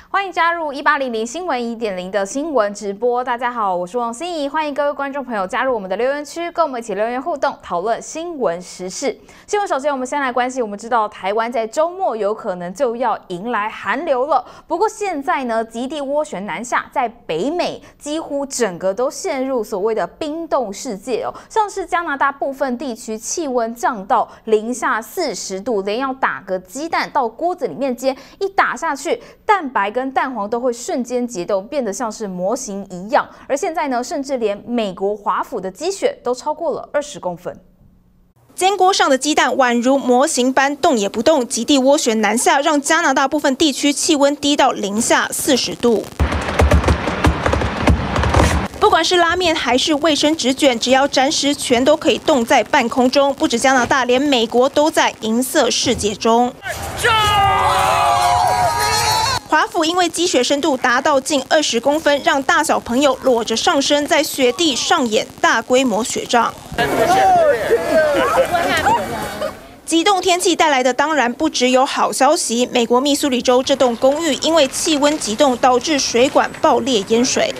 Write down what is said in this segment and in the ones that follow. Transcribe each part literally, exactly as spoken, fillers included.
欢迎加入一八零零新闻一点零的新闻直播。大家好，我是王心怡，欢迎各位观众朋友加入我们的留言区，跟我们一起留言互动，讨论新闻时事。新闻首先，我们先来关心，我们知道台湾在周末有可能就要迎来寒流了。不过现在呢，极地涡旋南下，在北美几乎整个都陷入所谓的冰冻世界哦。像是加拿大部分地区气温降到零下四十度，连要打个鸡蛋到锅子里面煎，一打下去，蛋白跟蛋黄都会瞬间结冻，变得像是模型一样。而现在呢，甚至连美国华府的积雪都超过了二十公分。 煎锅上的鸡蛋宛如模型般动也不动，极地涡旋南下，让加拿大部分地区气温低到零下四十度。不管是拉面还是卫生纸卷，只要沾湿，全都可以冻在半空中。不止加拿大，连美国都在银色世界中。华府因为积雪深度达到近二十公分，让大小朋友裸着上身，在雪地上演大规模雪仗。极冻天气带来的当然不只有好消息，美国密苏里州这栋公寓因为气温急冻，导致水管爆裂淹水。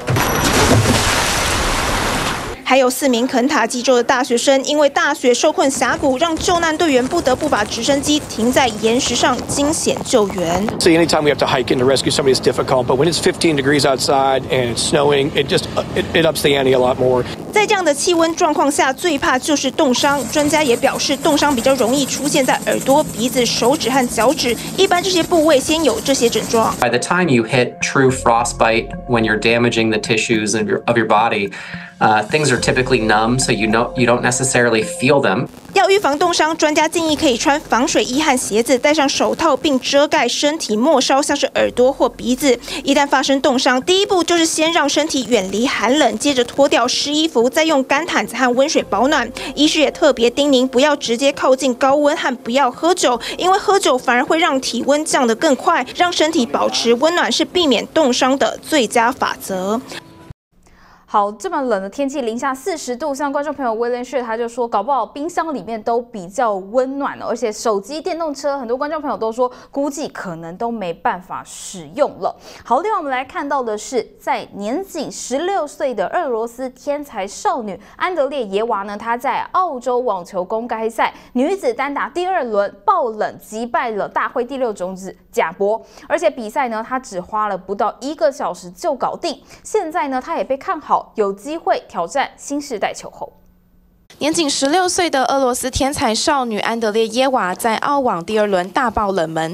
还有四名肯塔基州的大学生，因为大雪受困峡谷，让救难队员不得不把直升机停在岩石上惊险救援。 See, anytime we have to hike in to rescue somebody, it's difficult. But when it's fifteen degrees outside and it's snowing, it just it, it ups the ante a lot more. 在这样的气温状况下，最怕就是冻伤。专家也表示，冻伤比较容易出现在耳朵、鼻子、手指和脚趾，一般这些部位先有这些症状。 By the time you hit true frostbite, when you're damaging the tissues of your of your body, uh, things are typically numb, so you know you don't necessarily feel them. 要预防冻伤，专家建议可以穿防水衣和鞋子，戴上手套，并遮盖身体末梢，像是耳朵或鼻子。一旦发生冻伤，第一步就是先让身体远离寒冷，接着脱掉湿衣服，再用干毯子和温水保暖。医师也特别叮咛，不要直接靠近高温和不要喝酒，因为喝酒反而会让体温降得更快。让身体保持温暖是避免冻伤的最佳法则。 好，这么冷的天气，零下四十度，像观众朋友威廉士他就说，搞不好冰箱里面都比较温暖了，而且手机、电动车，很多观众朋友都说，估计可能都没办法使用了。好，另外我们来看到的是，在年仅十六岁的俄罗斯天才少女安德烈耶娃呢，她在澳洲网球公开赛女子单打第二轮爆冷击败了大会第六种子贾博，而且比赛呢，她只花了不到一个小时就搞定。现在呢，她也被看好。有机会挑战新世代球后。 年仅十六岁的俄罗斯天才少女安德烈耶娃在澳网第二轮大爆冷门。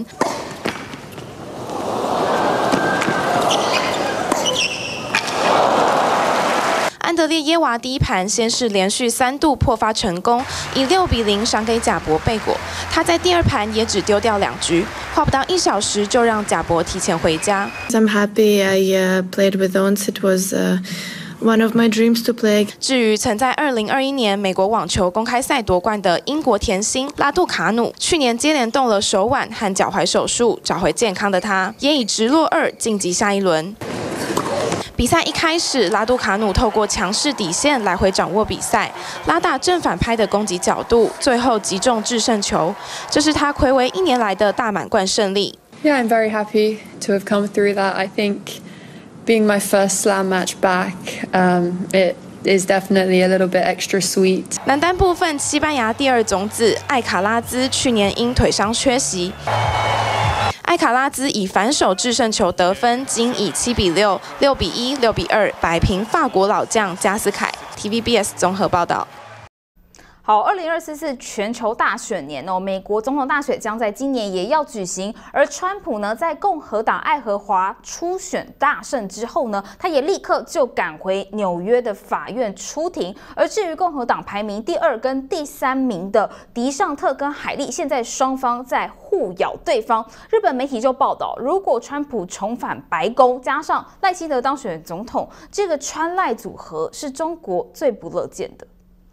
安德烈耶娃第一盘先是连续三度破发成功，以六比零赏给贾博贝果。他在第二盘也只丢掉两局，花不到一小时就让贾博提前回家。 I'm happy I uh, played with Ons. It was uh, one of my dreams to play. 至于曾在二零二一年美国网球公开赛夺冠的英国甜心拉杜卡努，去年接连动了手腕和脚踝手术，找回健康的他，也以直落二晋级下一轮。比赛一开始，拉杜卡努透过强势底线来回掌握比赛，拉大正反拍的攻击角度，最后击中制胜球，这是他睽违一年来的大满贯胜利。 Yeah, I'm very happy to have come through that. I think being my first slam match back, um, it is definitely a little bit extra sweet. 男单部分，西班牙第二种子艾卡拉兹去年因腿伤缺席。艾卡拉兹以反手制胜球得分，仅以七比六、六比一、六比二摆平法国老将加斯凯。T V B S 综合报道。 好，二零二四是全球大选年哦，美国总统大选将在今年也要举行。而川普呢，在共和党爱荷华初选大胜之后呢，他也立刻就赶回纽约的法院出庭。而至于共和党排名第二跟第三名的迪尚特跟海莉，现在双方在互咬对方。日本媒体就报道，如果川普重返白宫，加上赖清德当选总统，这个川赖组合是中国最不乐见的。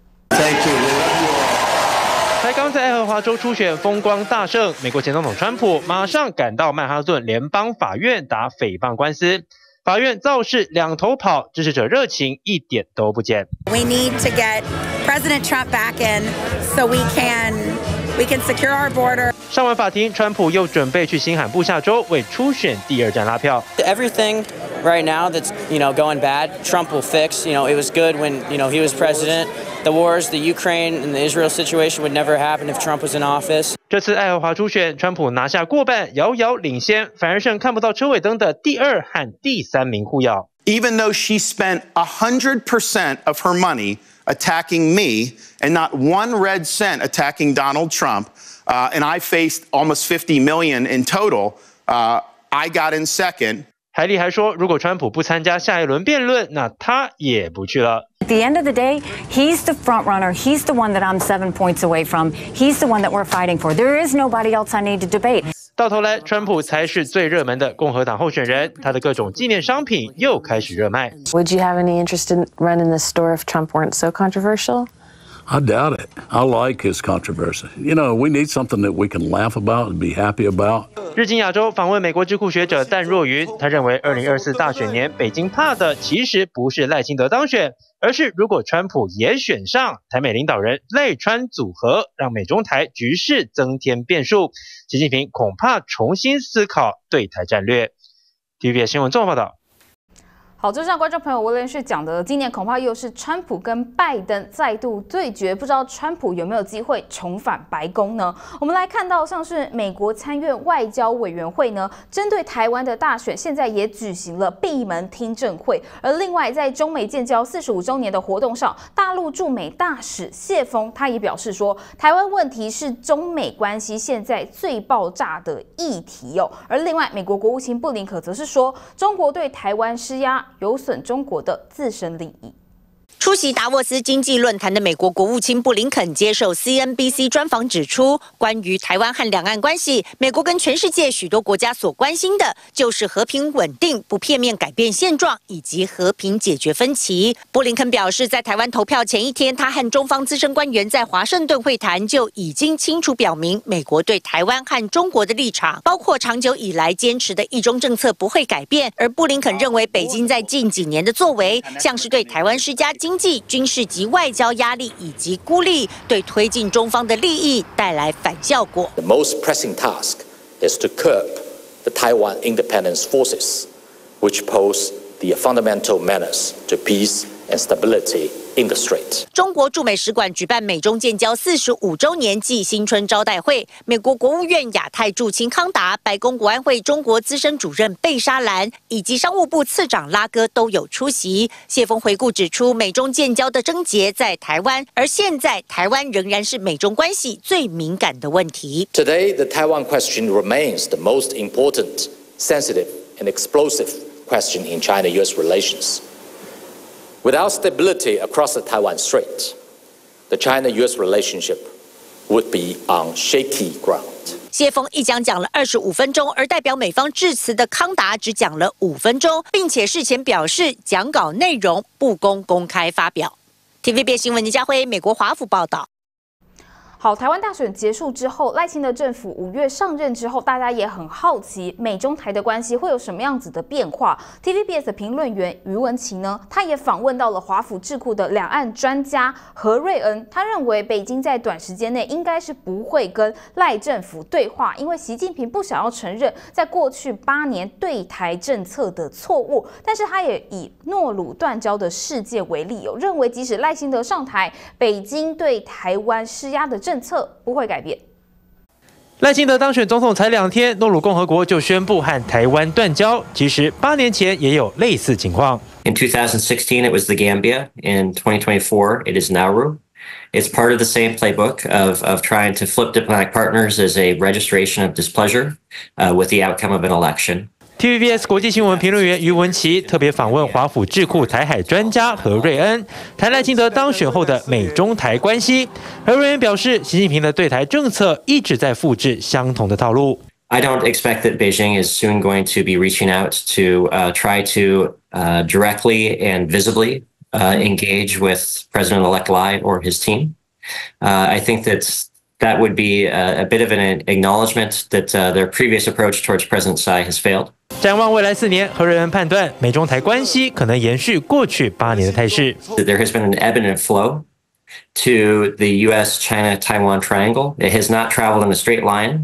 才刚在爱荷华州初选风光大胜，美国前总统川普马上赶到曼哈顿联邦法院打诽谤官司。法院造势两头跑，支持者热情一点都不减。 We need to get President Trump back in so we can we can secure our border. 上完法庭，川普又准备去新罕布夏州为初选第二站拉票。 Everything right now that's you know going bad, Trump will fix. You know, it was good when you know he was president. The wars, the Ukraine and the Israel situation would never happen if Trump was in office. 这次爱荷华初选，川普拿下过半，遥遥领先，反而剩看不到车尾灯的第二和第三名互咬。 Even though she spent one hundred percent of her money attacking me and not one red cent attacking Donald Trump, uh, and I faced almost fifty million in total, uh, I got in second. 海莉还说，如果川普不参加下一轮辩论，那他也不去了。 At the end of the day, he's the front runner. He's the one that I'm seven points away from. He's the one that we're fighting for. There is nobody else I need to debate. 到头来，川普才是最热门的共和党候选人，他的各种纪念商品又开始热卖。 Would you have any interest in running the store if Trump weren't so controversial? I doubt it. I like his controversy. You know, we need something that we can laugh about and be happy about. 日经亚洲访问美国智库学者淡若云，他认为二零二四大选年，北京怕的其实不是赖清德当选，而是如果川普也选上，台美领导人赖川组合，让美中台局势增添变数，习近平恐怕重新思考对台战略。T V B S 新闻综合报道。 好，就像观众朋友威廉士讲的，今年恐怕又是川普跟拜登再度对决，不知道川普有没有机会重返白宫呢？我们来看到，像是美国参院外交委员会呢，针对台湾的大选，现在也举行了闭门听证会。而另外，在中美建交四十五周年的活动上，大陆驻美大使谢峰他也表示说，台湾问题是中美关系现在最爆炸的议题哦。而另外，美国国务卿布林肯则是说，中国对台湾施压有损中国的自身利益。 出席达沃斯经济论坛的美国国务卿布林肯接受 C N B C 专访指出，关于台湾和两岸关系，美国跟全世界许多国家所关心的就是和平稳定，不片面改变现状，以及和平解决分歧。布林肯表示，在台湾投票前一天，他和中方资深官员在华盛顿会谈就已经清楚表明，美国对台湾和中国的立场，包括长久以来坚持的一中政策不会改变。而布林肯认为，北京在近几年的作为，像是对台湾施加经济、军事及外交压力以及孤立，对推进中方的利益带来反效果。 The most pressing task is to curb the Taiwan independence forces, which pose the fundamental menace to peace and stability in the Strait. 中国驻美使馆举办美中建交四十五周年暨新春招待会，美国国务院亚太驻青康达、白宫国安会中国资深主任贝沙兰以及商务部次长拉哥都有出席。谢峰回顾指出，美中建交的症结在台湾，而现在台湾仍然是美中关系最敏感的问题。 Today, the Taiwan question remains the most important, sensitive, and explosive question in China-U S relations. Without stability across the Taiwan Strait, the China-U S relationship would be on shaky ground. 谢峰一讲讲了二十五分钟，而代表美方致辞的康达只讲了五分钟，并且事前表示讲稿内容不公公开发表。T V B 新闻林家辉，美国华府报道。 好，台湾大选结束之后，赖清德政府五月上任之后，大家也很好奇美中台的关系会有什么样子的变化。T V B S 的评论员于文琪呢，他也访问到了华府智库的两岸专家何瑞恩，他认为北京在短时间内应该是不会跟赖政府对话，因为习近平不想要承认在过去八年对台政策的错误，但是他也以诺鲁断交的事件为例，有认为即使赖清德上台，北京对台湾施压的政策不会改变。 赖清德当选总统才两天，诺鲁共和国就宣布和台湾断交。其实八年前也有类似情况。 In two thousand sixteen, it was the Gambia. In twenty twenty-four, it is Nauru. It's part of the same playbook of, of trying to flip diplomatic partners as a registration of displeasure uh, with the outcome of an election. T V B S 国际新闻评论员于文琪特别访问华府智库台海专家何瑞恩，谈赖清德当选后的美中台关系。何瑞恩表示，习近平的对台政策一直在复制相同的套路。 I don't expect that Beijing is soon going to be reaching out to uh, try to uh, directly and visibly uh, engage with President-elect Lai or his team. Uh, I think that that would be a, a bit of an acknowledgement that uh, their previous approach towards President Tsai has failed. 展望未来四年，何瑞恩判断美中台关系可能延续过去八年的态势。 There has been an ebb and flow to the U S China Taiwan triangle. It has not traveled in a straight line,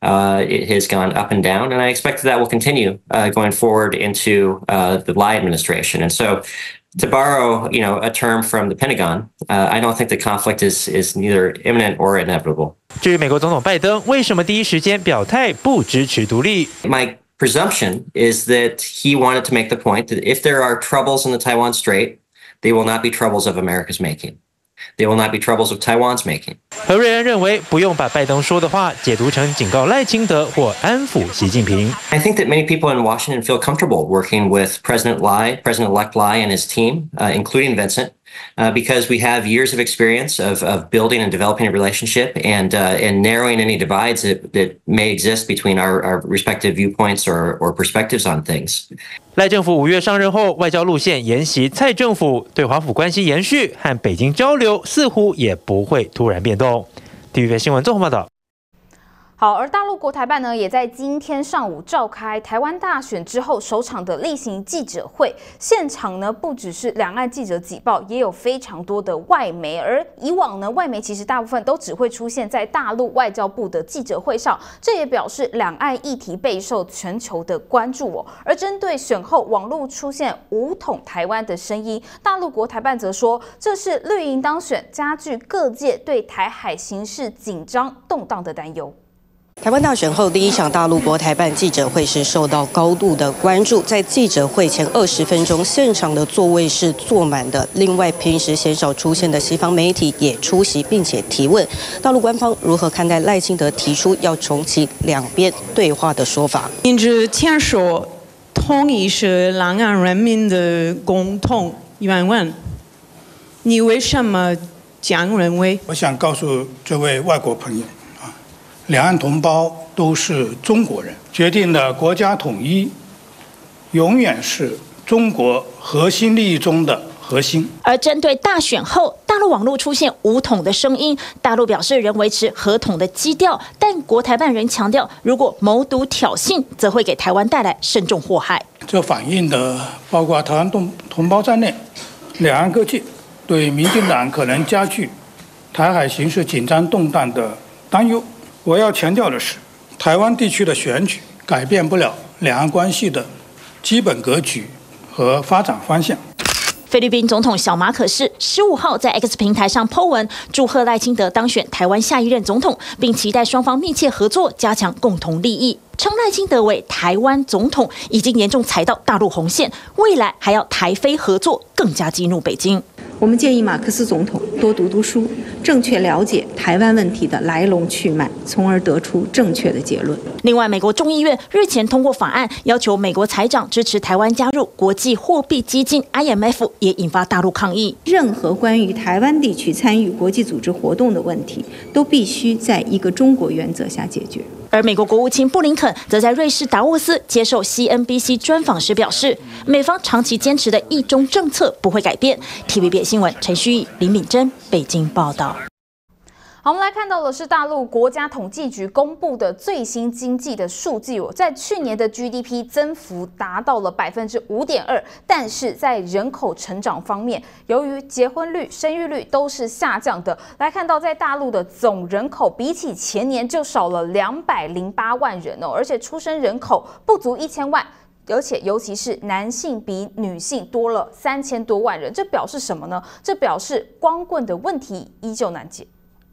Uh, it has gone up and down, and I expect that, that will continue uh, going forward into uh, the Lai administration. And so, to borrow, you know, a term from the Pentagon, uh, I don't think the conflict is is neither imminent or inevitable. 至于美国总统拜登为什么第一时间表态不支持独立 My presumption is that he wanted to make the point that if there are troubles in the Taiwan Strait, they will not be troubles of America's making. They will not be troubles of Taiwan's making. 何瑞恩认为，不用把拜登说的话解读成警告赖清德或安抚习近平。 I think that many people in Washington feel comfortable working with President Lai, President-elect Lai and his team, uh, including Vincent, uh, because we have years of experience of, of building and developing a relationship and uh, and narrowing any divides that, that may exist between our, our respective viewpoints or, or perspectives on things. 赖政府五月上任后，外交路线沿袭蔡政府，对华府关系延续，和北京交流似乎也不会突然变动。T V B 新闻综合报道。 好，而大陆国台办呢，也在今天上午召开台湾大选之后首场的例行记者会，现场呢不只是两岸记者挤爆，也有非常多的外媒。而以往呢，外媒其实大部分都只会出现在大陆外交部的记者会上，这也表示两岸议题备受全球的关注哦。而针对选后网络出现武统台湾的声音，大陆国台办则说，这是绿营当选加剧各界对台海形势紧张动荡的担忧。 台湾大选后第一场大陆国台办记者会是受到高度的关注，在记者会前二十分钟，现场的座位是坐满的。另外，平时鲜少出现的西方媒体也出席，并且提问大陆官方如何看待赖清德提出要重启两边对话的说法。 因之签署统一是两岸人民的共同愿望，你为什么这样认为？ 我想告诉这位外国朋友。两岸同胞都是中国人，决定了国家统一永远是中国核心利益中的核心。 而针对大选后大陆网络出现武统的声音，大陆表示仍维持和统的基调，但国台办仍强调，如果谋独挑衅，则会给台湾带来深重祸害。 这反映的包括台湾同同胞在内，两岸各界对民进党可能加剧台海形势紧张动荡的担忧。我要强调的是，台湾地区的选举改变不了两岸关系的基本格局和发展方向。 菲律宾总统小马可仕十五号在 X 平台上 po 文，祝贺赖清德当选台湾下一任总统，并期待双方密切合作，加强共同利益。称赖清德为台湾总统已经严重踩到大陆红线，未来还要台菲合作，更加激怒北京。 我们建议马克思总统多读读书，正确了解台湾问题的来龙去脉，从而得出正确的结论。 另外，美国众议院日前通过法案，要求美国财长支持台湾加入国际货币基金 I M F， 也引发大陆抗议。 任何关于台湾地区参与国际组织活动的问题，都必须在一个中国原则下解决。 而美国国务卿布林肯则在瑞士达沃斯接受 C N B C 专访时表示，美方长期坚持的一中政策不会改变。T V B 新闻陈旭毅、林敏珍北京报道。 好，我们来看到的是大陆国家统计局公布的最新经济的数据哦，在去年的 G D P 增幅达到了百分之五点二，但是在人口成长方面，由于结婚率、生育率都是下降的，来看到在大陆的总人口比起前年就少了两百零八万人哦，而且出生人口不足一千万。而且，尤其是男性比女性多了三千多万人，这表示什么呢？这表示光棍的问题依旧难解。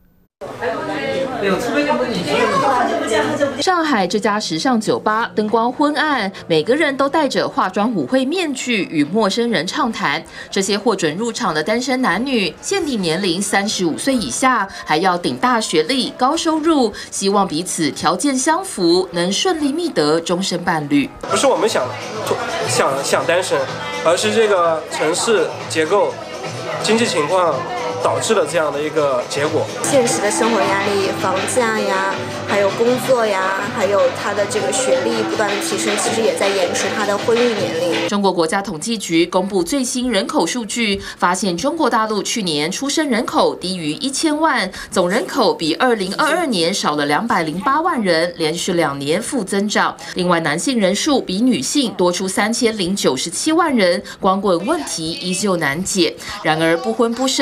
上海这家时尚酒吧灯光昏暗，每个人都戴着化妆舞会面具与陌生人畅谈。这些获准入场的单身男女，限定年龄三十五岁以下，还要顶大学历、高收入，希望彼此条件相符，能顺利觅得终身伴侣。 不是我们想想想单身，而是这个城市结构、经济情况导致了这样的一个结果。 现实的生活压力、房价呀，还有工作呀，还有他的这个学历不断的提升，其实也在延迟他的婚育年龄。 中国国家统计局公布最新人口数据，发现中国大陆去年出生人口低于一千万，总人口比二零二二年少了两百零八万人，连续两年负增长。另外，男性人数比女性多出三千零九十七万人，光棍问题依旧难解。然而，不婚不生最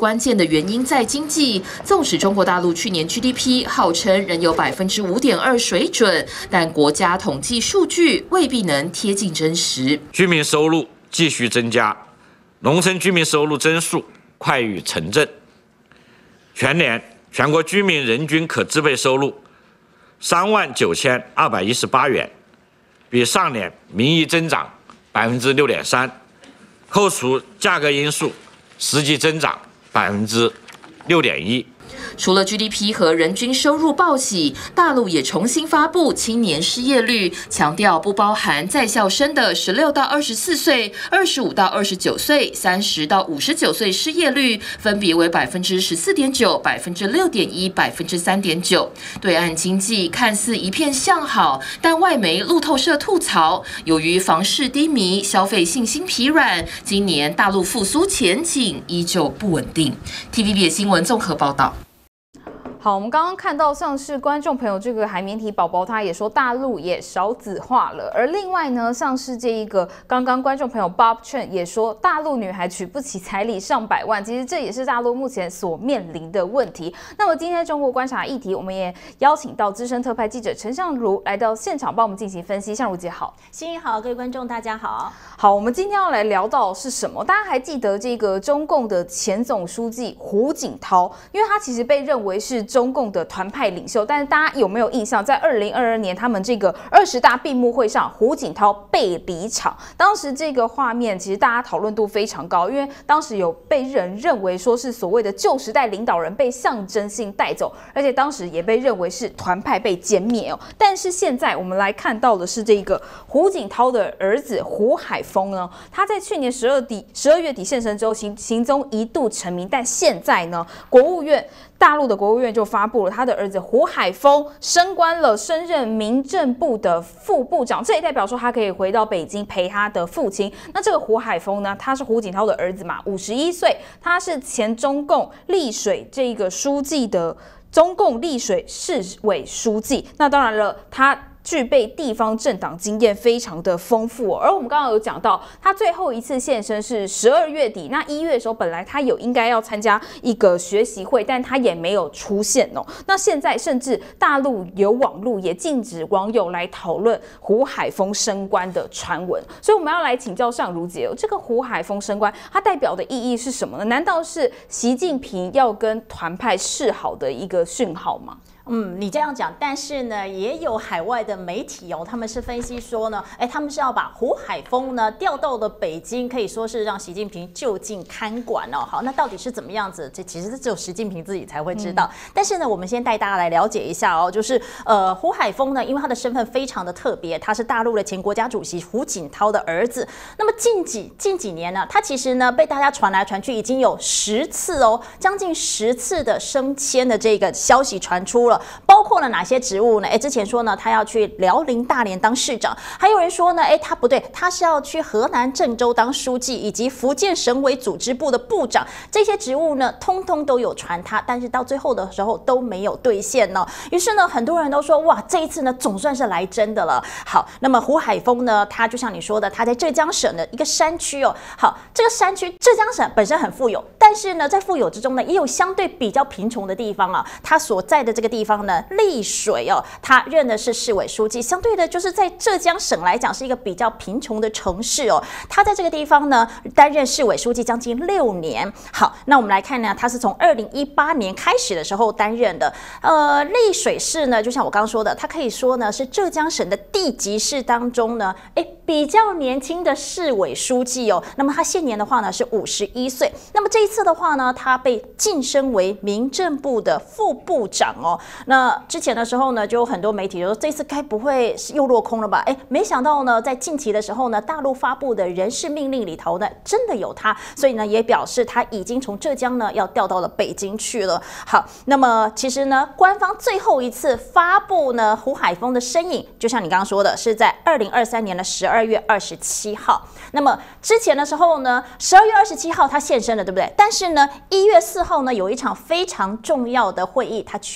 关键的原因在经济。纵使中国大陆去年 G D P 号称仍有百分之五点二水准，但国家统计数据未必能贴近真实。 居民收入继续增加，农村居民收入增速快于城镇。全年全国居民人均可支配收入三万九千二百一十八元，比上年名义增长百分之六点三，扣除价格因素，实际增长百分之六点一。 除了 G D P 和人均收入报喜，大陆也重新发布青年失业率，强调不包含在校生的十六到二十四岁、二十五到二十九岁、三十到五十九岁失业率分别为百分之十四点九、百分之六点一、百分之三点九。对岸经济看似一片向好，但外媒路透社吐槽，由于房市低迷、消费信心疲软，今年大陆复苏前景依旧不稳定。T V B 新闻综合报道。 好，我们刚刚看到像是观众朋友这个海绵体宝宝，他也说大陆也少子化了。而另外呢，像是这一个刚刚观众朋友 Bob Chen 也说，大陆女孩娶不起彩礼上百万，其实这也是大陆目前所面临的问题。那么今天中国观察议题，我们也邀请到资深特派记者陈相如来到现场，帮我们进行分析。相如姐好， 欣怡好，各位观众大家好。 好，我们今天要来聊到是什么？大家还记得这个中共的前总书记胡锦涛，因为他其实被认为是中共的团派领袖，但是大家有没有印象，在二零二二年他们这个二十大闭幕会上，胡锦涛被离场，当时这个画面其实大家讨论度非常高，因为当时有被人认为说是所谓的旧时代领导人被象征性带走，而且当时也被认为是团派被歼灭哦。但是现在我们来看到的是这个胡锦涛的儿子胡海峰呢，他在去年十二底十二月底现身之后，行行踪一度成名，但现在呢，国务院。大陆的国务院就发布了，他的儿子胡海峰升官了，升任民政部的副部长，这也代表说他可以回到北京陪他的父亲。那这个胡海峰呢，他是胡锦涛的儿子嘛，五十一岁，他是前中共丽水这个书记的中共丽水市委书记。那当然了，他具备地方政党经验非常的丰富哦，而我们刚刚有讲到，他最后一次现身是十二月底，那一月的时候，本来他有应该要参加一个学习会，但他也没有出现哦。那现在甚至大陆有网络也禁止网友来讨论胡海峰升官的传闻，所以我们要来请教相如姐，这个胡海峰升官，它代表的意义是什么呢？难道是习近平要跟团派示好的一个讯号吗？ 嗯，你这样讲，但是呢，也有海外的媒体哦，他们是分析说呢，哎，他们是要把胡海峰呢调到了北京，可以说是让习近平就近看管哦。好，那到底是怎么样子？这其实只有习近平自己才会知道。嗯、但是呢，我们先带大家来了解一下哦，就是呃，胡海峰呢，因为他的身份非常的特别，他是大陆的前国家主席胡锦涛的儿子。那么近几近几年呢，他其实呢被大家传来传去，已经有十次哦，将近十次的升迁的这个消息传出了。包括了哪些职务呢？哎，之前说呢，他要去辽宁大连当市长，还有人说呢，哎，他不对，他是要去河南郑州当书记，以及福建省委组织部的部长，这些职务呢，通通都有传他，但是到最后的时候都没有兑现呢。于是呢，很多人都说，哇，这一次呢，总算是来真的了。好，那么胡海峰呢，他就像你说的，他在浙江省的一个山区哦。好，这个山区，浙江省本身很富有，但是呢，在富有之中呢，也有相对比较贫穷的地方啊。他所在的这个地方呢，丽水哦，他任的是市委书记，相对的就是在浙江省来讲是一个比较贫穷的城市哦。他在这个地方呢担任市委书记将近六年。好，那我们来看呢，他是从二零一八年开始的时候担任的。呃，丽水市呢，就像我刚刚说的，他可以说呢是浙江省的地级市当中呢，哎，比较年轻的市委书记哦。那么他现年的话呢是五十一岁。那么这一次的话呢，他被晋升为民政部的副部长哦。那之前的时候呢，就有很多媒体就说这次该不会是又落空了吧？哎，没想到呢，在近期的时候呢，大陆发布的人事命令里头呢，真的有他，所以呢，也表示他已经从浙江呢要调到了北京去了。好，那么其实呢，官方最后一次发布呢胡海峰的身影，就像你刚刚说的，是在二零二三年的十二月二十七号。那么之前的时候呢，十二月二十七号他现身了，对不对？但是呢，一月四号呢，有一场非常重要的会议，他缺席了。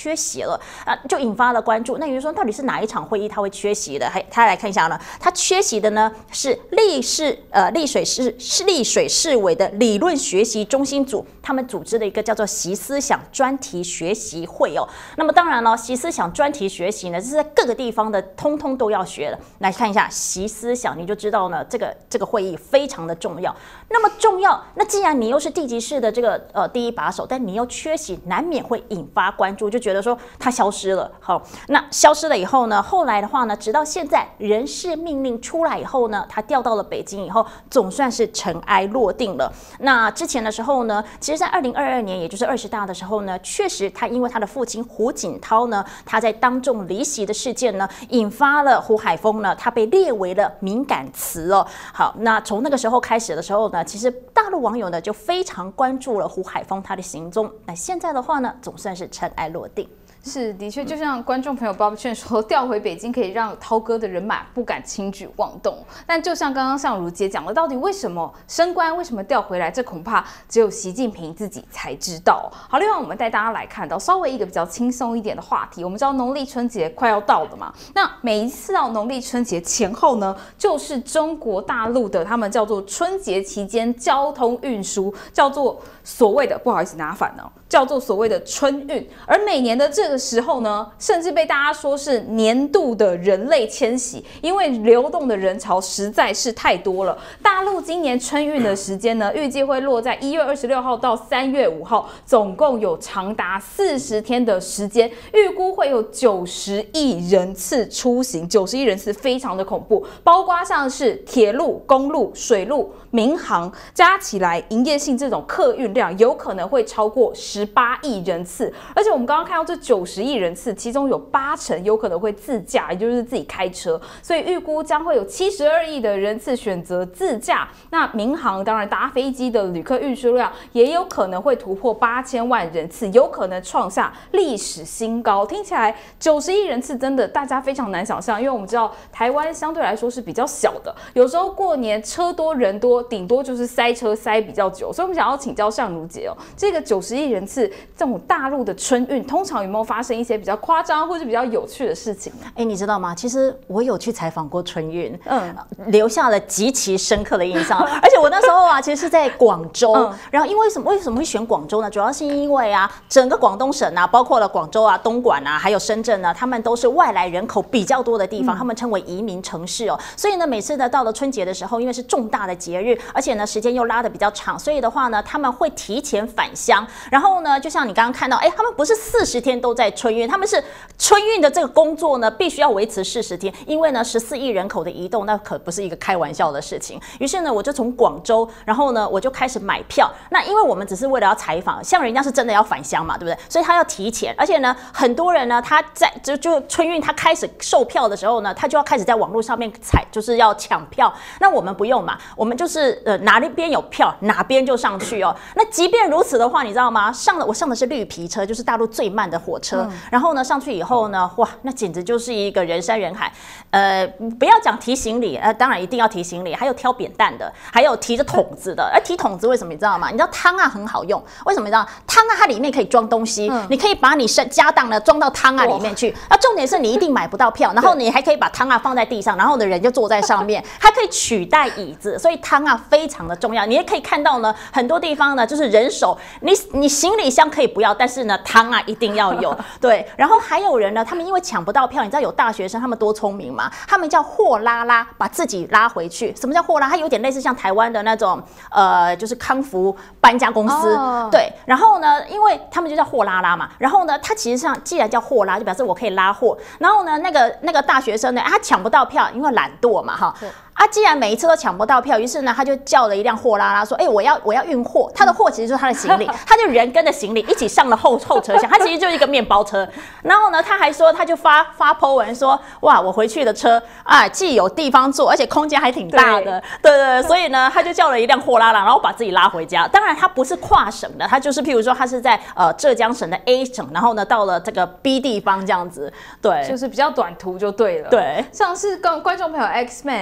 了啊，就引发了关注。那有人说，到底是哪一场会议他会缺席的？还他来看一下呢，他缺席的呢是丽市呃丽水市是丽水市委的理论学习中心组，他们组织的一个叫做习思想专题学习会哦。那么当然了，习思想专题学习呢，这是在各个地方的通通都要学的。来看一下习思想，你就知道呢，这个这个会议非常的重要。那么重要，那既然你又是地级市的这个呃第一把手，但你又缺席，难免会引发关注，就觉得说他消失了。好，那消失了以后呢，后来的话呢，直到现在人事命令出来以后呢，他调到了北京以后，总算是尘埃落定了。那之前的时候呢，其实在二零二二年，也就是二十大的时候呢，确实他因为他的父亲胡锦涛呢，他在当众离席的事件呢，引发了胡海峰呢，他被列为了敏感词哦。好，那从那个时候开始的时候呢，其实大陆网友呢就非常关注了胡海峰他的行踪。那现在的话呢，总算是尘埃落定。 是，的确，就像观众朋友包劝说，调回北京可以让涛哥的人马不敢轻举妄动。但就像刚刚尚如姐讲的，到底为什么升官，为什么调回来，这恐怕只有习近平自己才知道。好，另外我们带大家来看到稍微一个比较轻松一点的话题。我们知道农历春节快要到了嘛，那每一次到农历春节前后呢，就是中国大陆的他们叫做春节期间交通运输，叫做所谓的不好意思拿反了。叫做所谓的春运，而每年的这个时候呢，甚至被大家说是年度的人类迁徙，因为流动的人潮实在是太多了。大陆今年春运的时间呢，预计会落在一月二十六号到三月五号，总共有长达四十天的时间，预估会有九十亿人次出行，九十亿人次非常的恐怖，包括像是铁路、公路、水路、民航加起来营业性这种客运量，有可能会超过十八亿人次。而且我们刚刚看到这九十亿人次，其中有八成有可能会自驾，也就是自己开车，所以预估将会有七十二亿的人次选择自驾。那民航当然搭飞机的旅客运输量也有可能会突破八千万人次，有可能创下历史新高。听起来九十亿人次真的大家非常难想象，因为我们知道台湾相对来说是比较小的，有时候过年车多人多，顶多就是塞车塞比较久。所以我们想要请教尚如姐哦，这个九十亿人次这种大陆的春运，通常有没有发生一些比较夸张或者比较有趣的事情呢？ 哎，你知道吗？其实我有去采访过春运，嗯，留下了极其深刻的印象。而且我那时候啊，其实是在广州，嗯、然后因为什么？为什么会选广州呢？主要是因为啊，整个广东省啊，包括了广州啊、东莞啊，还有深圳呢、啊，他们都是外来人口比较多的地方，嗯、他们称为移民城市哦。所以呢，每次呢到了春节的时候，因为是重大的节日，而且呢时间又拉得比较长，所以的话呢，他们会提前返乡。然后呢，就像你刚刚看到，哎，他们不是四十天都在春运，他们是春运的这个工作呢，必须要维持四十天，因为呢，十四亿人口的移动，那可不是一个开玩笑的事情。于是呢，我就从广州，然后呢，我就开始买票。那因为我们只是为了要采访，像人家是真的要返乡嘛，对不对？所以他要提前，而且呢，很多人呢，他在就就春运他开始售票的时候呢，他就要开始在网络上面采，就是要抢票。那我们不用嘛，我们就是呃哪一边有票哪边就上去哦。那即便如此的话，你知道吗？上了我上的是绿皮车，就是大陆最慢的火车。嗯、然后呢，上去以后呢，哇，那简直就是一个人山人海。呃，不要讲提行李，呃，当然一定要提行李，还有挑扁担的，还有提着桶子的。而提桶子为什么你知道吗？你知道汤啊很好用，为什么你知道？汤啊它里面可以装东西，嗯、你可以把你身家当呢装到汤啊里面去。那重点是你一定买不到票，然后你还可以把汤啊放在地上，然后呢人就坐在上面，还可以取代椅子，所以汤啊非常的重要。你也可以看到呢，很多地方呢就是人手，你你行李箱可以不要，但是呢汤啊一定要有。对，然后还有人呢，他们因为抢不到票，你知道有大学生他们多聪明吗？他们叫货拉拉，把自己拉回去。什么叫货拉？它有点类似像台湾的那种呃，就是康福搬家公司。哦、对，然后呢，因为他们就叫货拉拉嘛，然后呢，它其实上既然叫货拉，就表示我可以拉货。然后呢，那个那个大学生呢，他抢不到票，因为懒惰嘛，哈。啊，既然每一次都抢不到票，于是呢，他就叫了一辆货拉拉，说：“哎、欸，我要我要运货。”他的货其实就是他的行李，他就人跟着行李一起上了后后车厢，他其实就是一个面包车。然后呢，他还说，他就发发 po 文说：“哇，我回去的车啊，既有地方坐，而且空间还挺大的。”对对对，所以呢，他就叫了一辆货拉拉，然后把自己拉回家。当然，他不是跨省的，他就是譬如说，他是在呃浙江省的 A 省，然后呢到了这个 B 地方这样子，对， 就是比较短途就对了。 对， 像是跟观众朋友 X Man， 因为他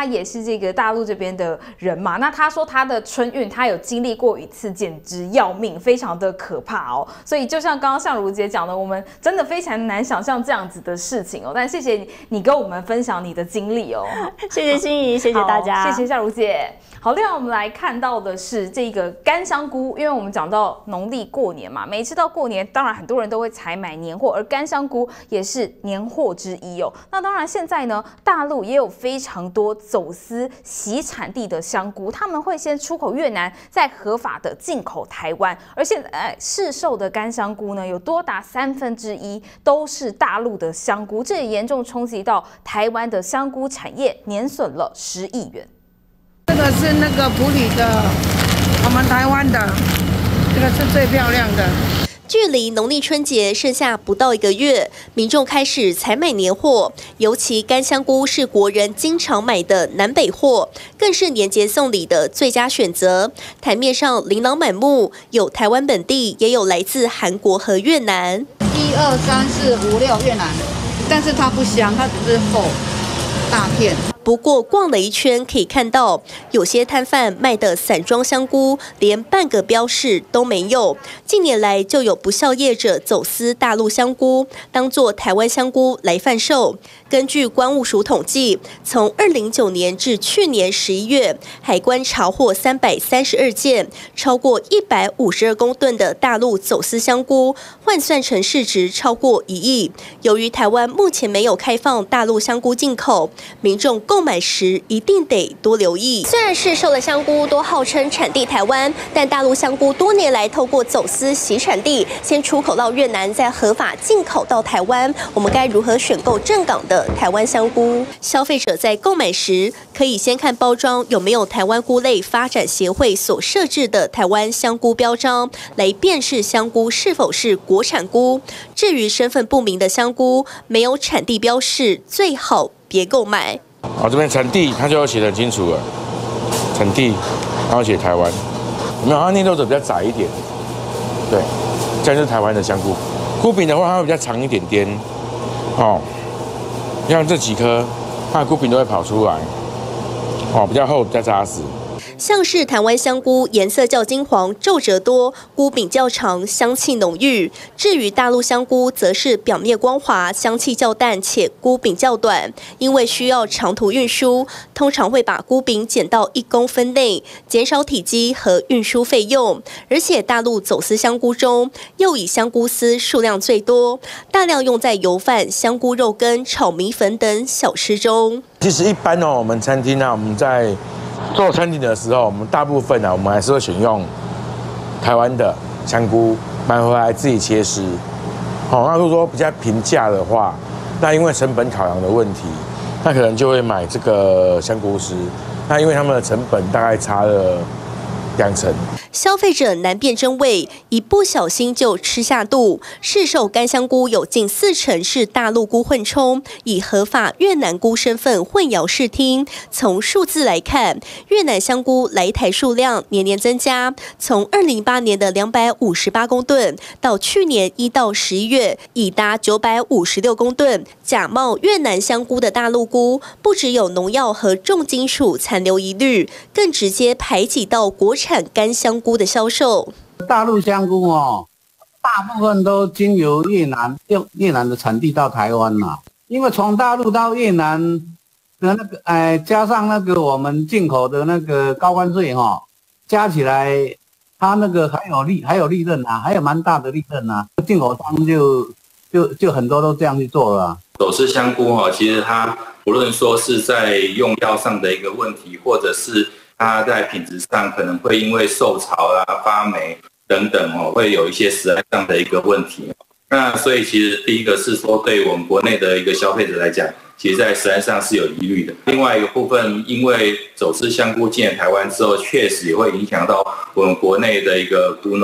也是这个大陆这边的人嘛，那他说他的春运他有经历过一次，简直要命，非常的可怕哦。所以就像刚刚相如姐讲的，我们真的非常难想象这样子的事情哦。但谢谢你，你跟我们分享你的经历哦。 谢谢心怡，谢谢大家， 谢谢相如姐。好，另外我们来看到的是这个干香菇，因为我们讲到农历过年嘛，每次到过年，当然很多人都会采买年货，而干香菇也是年货之一哦。那当然现在呢，大陆也有非常多走私洗产地的香菇，他们会先出口越南，再合法的进口台湾。而现在市售的干香菇呢，有多达三分之一都是大陆的香菇，这也严重冲击到台湾的香菇产业，年损了十亿元。 这个是那个埔里的，我们台湾的，这个是最漂亮的。 距离农历春节剩下不到一个月，民众开始采买年货，尤其干香菇是国人经常买的南北货，更是年节送礼的最佳选择。台面上琳琅满目，有台湾本地，也有来自韩国和越南。 一二三四五六越南，但是它不香，它只是厚大片。 不过逛了一圈，可以看到有些摊贩卖的散装香菇连半个标示都没有。近年来就有不肖业者走私大陆香菇，当作台湾香菇来贩售。根据关务署统计，从二零零九年至去年十一月，海关查获三百三十二件，超过一百五十二公吨的大陆走私香菇，换算成市值超过一亿。由于台湾目前没有开放大陆香菇进口，民众购买时一定得多留意。虽然市售的香菇都号称产地台湾，但大陆香菇多年来透过走私洗产地，先出口到越南，再合法进口到台湾。我们该如何选购正港的台湾香菇？消费者在购买时可以先看包装有没有台湾菇类发展协会所设置的台湾香菇标章，来辨识香菇是否是国产菇。至于身份不明的香菇，没有产地标示，最好别购买。 哦，这边产地它就要写得很清楚了，产地，然后写台湾，有没有？它内肉的比较窄一点，对，这样就是台湾的香菇。菇柄的话，它会比较长一点点，哦，像这几颗，它的菇柄都会跑出来，哦，比较厚，比较扎实。 像是台湾香菇颜色较金黄，皱褶多，菇柄较长，香气浓郁。至于大陆香菇，则是表面光滑，香气较淡，且菇柄较短。因为需要长途运输，通常会把菇柄剪到一公分内，减少体积和运输费用。而且大陆走私香菇中，又以香菇丝数量最多，大量用在油饭、香菇肉羹、炒米粉等小吃中。 其实一般哦，我们餐厅啊，我们在做餐厅的时候，我们大部分呢、啊，我们还是会选用台湾的香菇买回来自己切丝。好、哦，那如果说比较平价的话，那因为成本考量的问题，那可能就会买这个香菇丝。那因为他们的成本大概差了两成。 消费者难辨真伪，一不小心就吃下肚。市售干香菇有近四成是大陆菇混充，以合法越南菇身份混淆视听。从数字来看，越南香菇来台数量年年增加，从二零零八年的两百五十八公吨，到去年一到十一月已达九百五十六公吨。假冒越南香菇的大陆菇，不只有农药和重金属残留疑虑，更直接排挤到国产干香菇的销售。 大陆香菇哦，大部分都经由越南，用越南的产地到台湾嘛。因为从大陆到越南的那个，哎，加上那个我们进口的那个高关税哈、哦，加起来，它那个还有利还有利润啊，还有蛮大的利润啊。进口商就就就很多都这样去做了、啊。 走私香菇哈、哦，其实它不论说是在用药上的一个问题，或者是它在品质上可能会因为受潮啊、发霉等等哦，会有一些食安上的一个问题。那所以其实第一个是说，对我们国内的一个消费者来讲，其实在食安上是有疑虑的。另外一个部分，因为走私香菇进来台湾之后，确实也会影响到我们国内的一个菇农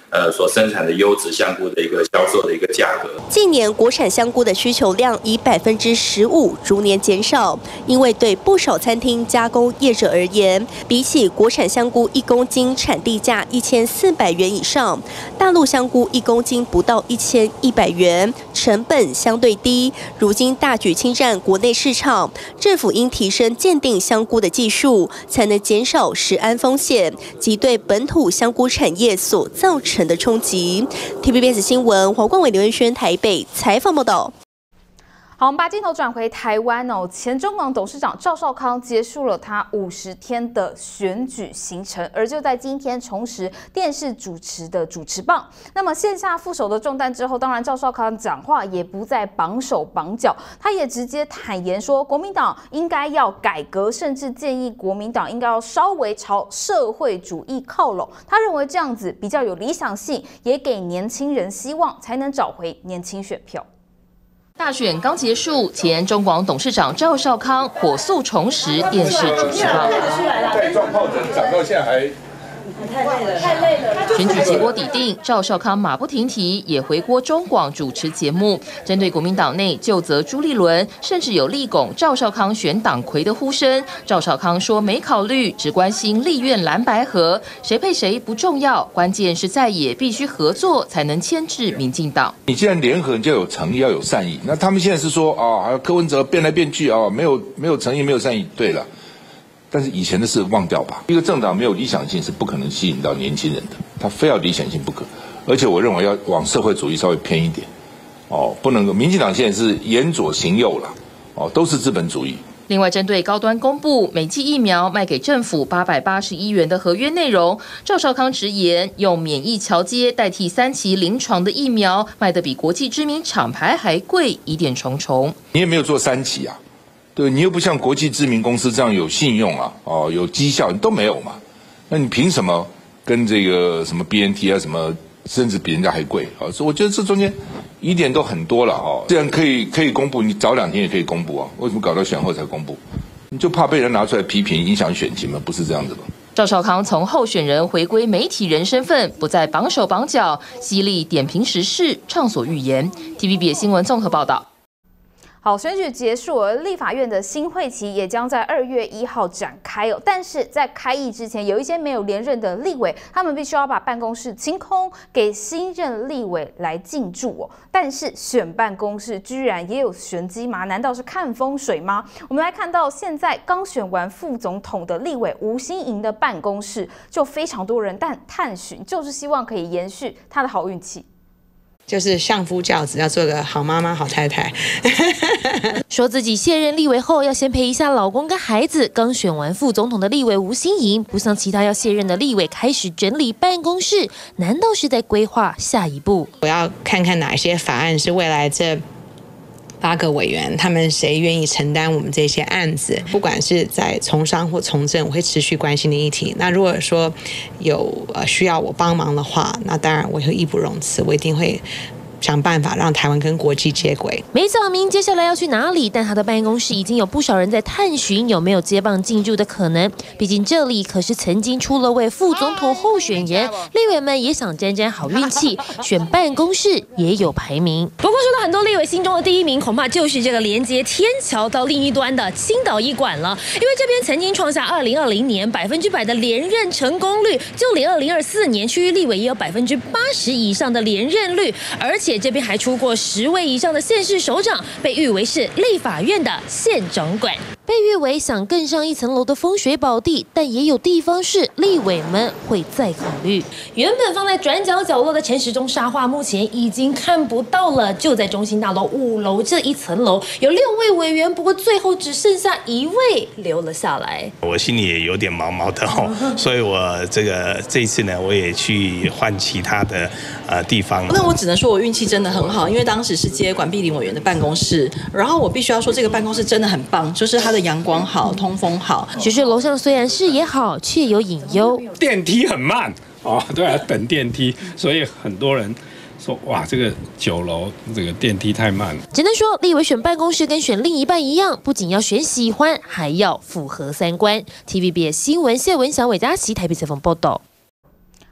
呃所生产的优质香菇的一个销售的一个价格。 近年国产香菇的需求量以百分之十五逐年减少，因为对不少餐厅加工业者而言，比起国产香菇一公斤产地价一千四百元以上，大陆香菇一公斤不到一千一百元，成本相对低。如今大举侵占国内市场，政府应提升鉴定香菇的技术，才能减少食安风险及对本土香菇产业所造成的冲击。T V B S 新闻黄冠伟、刘元轩台北采访报道。 好，我们把镜头转回台湾哦。前中广董事长赵少康结束了他五十天的选举行程，而就在今天重拾电视主持的主持棒。那么线下副手的重担之后，当然赵少康讲话也不再绑手绑脚，他也直接坦言说，国民党应该要改革，甚至建议国民党应该要稍微朝社会主义靠拢。他认为这样子比较有理想性，也给年轻人希望，才能找回年轻选票。 大选刚结束，前中广董事长赵少康火速重拾电视主持棒。 带状疱疹长到现在还。太累了，太累了。 选举结果底定，赵少康马不停蹄也回国中广主持节目，针对国民党内就责朱立伦，甚至有力拱赵少康选党魁的呼声。赵少康说没考虑，只关心立院蓝白合，谁配谁不重要，关键是在野必须合作才能牵制民进党。 你既然联合，你就要有诚意，要有善意。那他们现在是说啊，还有柯文哲变来变去啊，没有没有诚意，没有善意。对了。但是以前的事忘掉吧。一个政党没有理想性是不可能吸引到年轻人的，他非要理想性不可。而且我认为要往社会主义稍微偏一点，哦，不能够。民进党现在是沿左行右了，哦，都是资本主义。 另外，针对高端公布每剂疫苗卖给政府八百八十一元的合约内容，赵少康直言，用免疫桥接代替三期临床的疫苗，卖得比国际知名厂牌还贵，疑点重重。 你也没有做三期啊。对你又不像国际知名公司这样有信用啊，哦，有绩效，你都没有嘛？那你凭什么跟这个什么 B N T 啊什么，甚至比人家还贵啊？所以我觉得这中间疑点都很多了哦。既然可以可以公布，你早两天也可以公布啊，为什么搞到选后才公布？你就怕被人拿出来批评，影响选情吗？不是这样子吧？ 赵少康从候选人回归媒体人身份，不再绑手绑脚，犀利点评时事，畅所欲言。T V B S 新闻综合报道。 好，选举结束，而立法院的新会期也将在二月一号展开哦。但是在开议之前，有一些没有连任的立委，他们必须要把办公室清空，给新任立委来进驻哦。但是选办公室居然也有玄机吗？难道是看风水吗？我们来看到，现在刚选完副总统的立委吴欣盈的办公室，就非常多人但探寻，就是希望可以延续他的好运气。 就是相夫教子，要做个好妈妈、好太太。 说自己卸任立委后要先陪一下老公跟孩子。刚选完副总统的立委吴欣盈，不像其他要卸任的立委开始整理办公室，难道是在规划下一步？ 我要看看哪些法案是未来这八个委员，他们谁愿意承担我们这些案子？不管是在从商或从政，我会持续关心的议题。那如果说有呃需要我帮忙的话，那当然我会义不容辞，我一定会想办法让台湾跟国际接轨。 没早明接下来要去哪里，但他的办公室已经有不少人在探寻有没有接棒进驻的可能。毕竟这里可是曾经出了位副总统候选人，立委们也想沾沾好运气，选办公室也有排名。不过说到很多立委心中的第一名，恐怕就是这个连接天桥到另一端的青岛医馆了。因为这边曾经创下二零二零年百分之百的连任成功率，就连二零二四年区域立委也有百分之八十以上的连任率，而且这边还出过十位以上的县市首长，被誉为是立法院的县长馆。被誉为想更上一层楼的风水宝地，但也有地方是立委们会再考虑。原本放在转角角落的陈时中沙画，目前已经看不到了，就在中心大楼五楼这一层楼，有六位委员，不过最后只剩下一位留了下来。 我心里也有点毛毛的哦，所以我这个这一次呢，我也去换其他的呃地方。 那我只能说我运气真的很好，因为当时是接管碧玲委员的办公室，然后我必须要说这个办公室真的很棒，就是它的阳光好，通风好。 只是楼上虽然视野好，却有隐忧， 电梯很慢哦，对啊，等电梯，所以很多人说哇，这个九楼这个电梯太慢了。 只能说立委选办公室跟选另一半一样，不仅要选喜欢，还要符合三观。T V B S 新闻谢文祥、韦佳琪台北采访报道。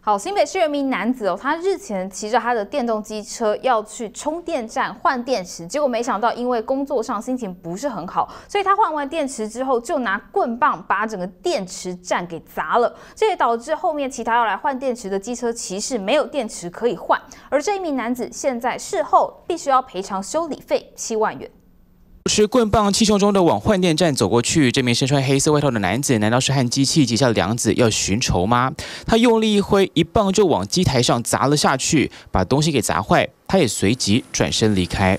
好，新北市有一名男子哦，他日前骑着他的电动机车要去充电站换电池，结果没想到因为工作上心情不是很好，所以他换完电池之后就拿棍棒把整个电池站给砸了，这也导致后面其他要来换电池的机车骑士没有电池可以换，而这一名男子现在事后必须要赔偿修理费七万元。 持棍棒气冲冲的往换电站走过去，这名身穿黑色外套的男子，难道是和机器结下梁子要寻仇吗？他用力一挥，一棒就往机台上砸了下去，把东西给砸坏。他也随即转身离开。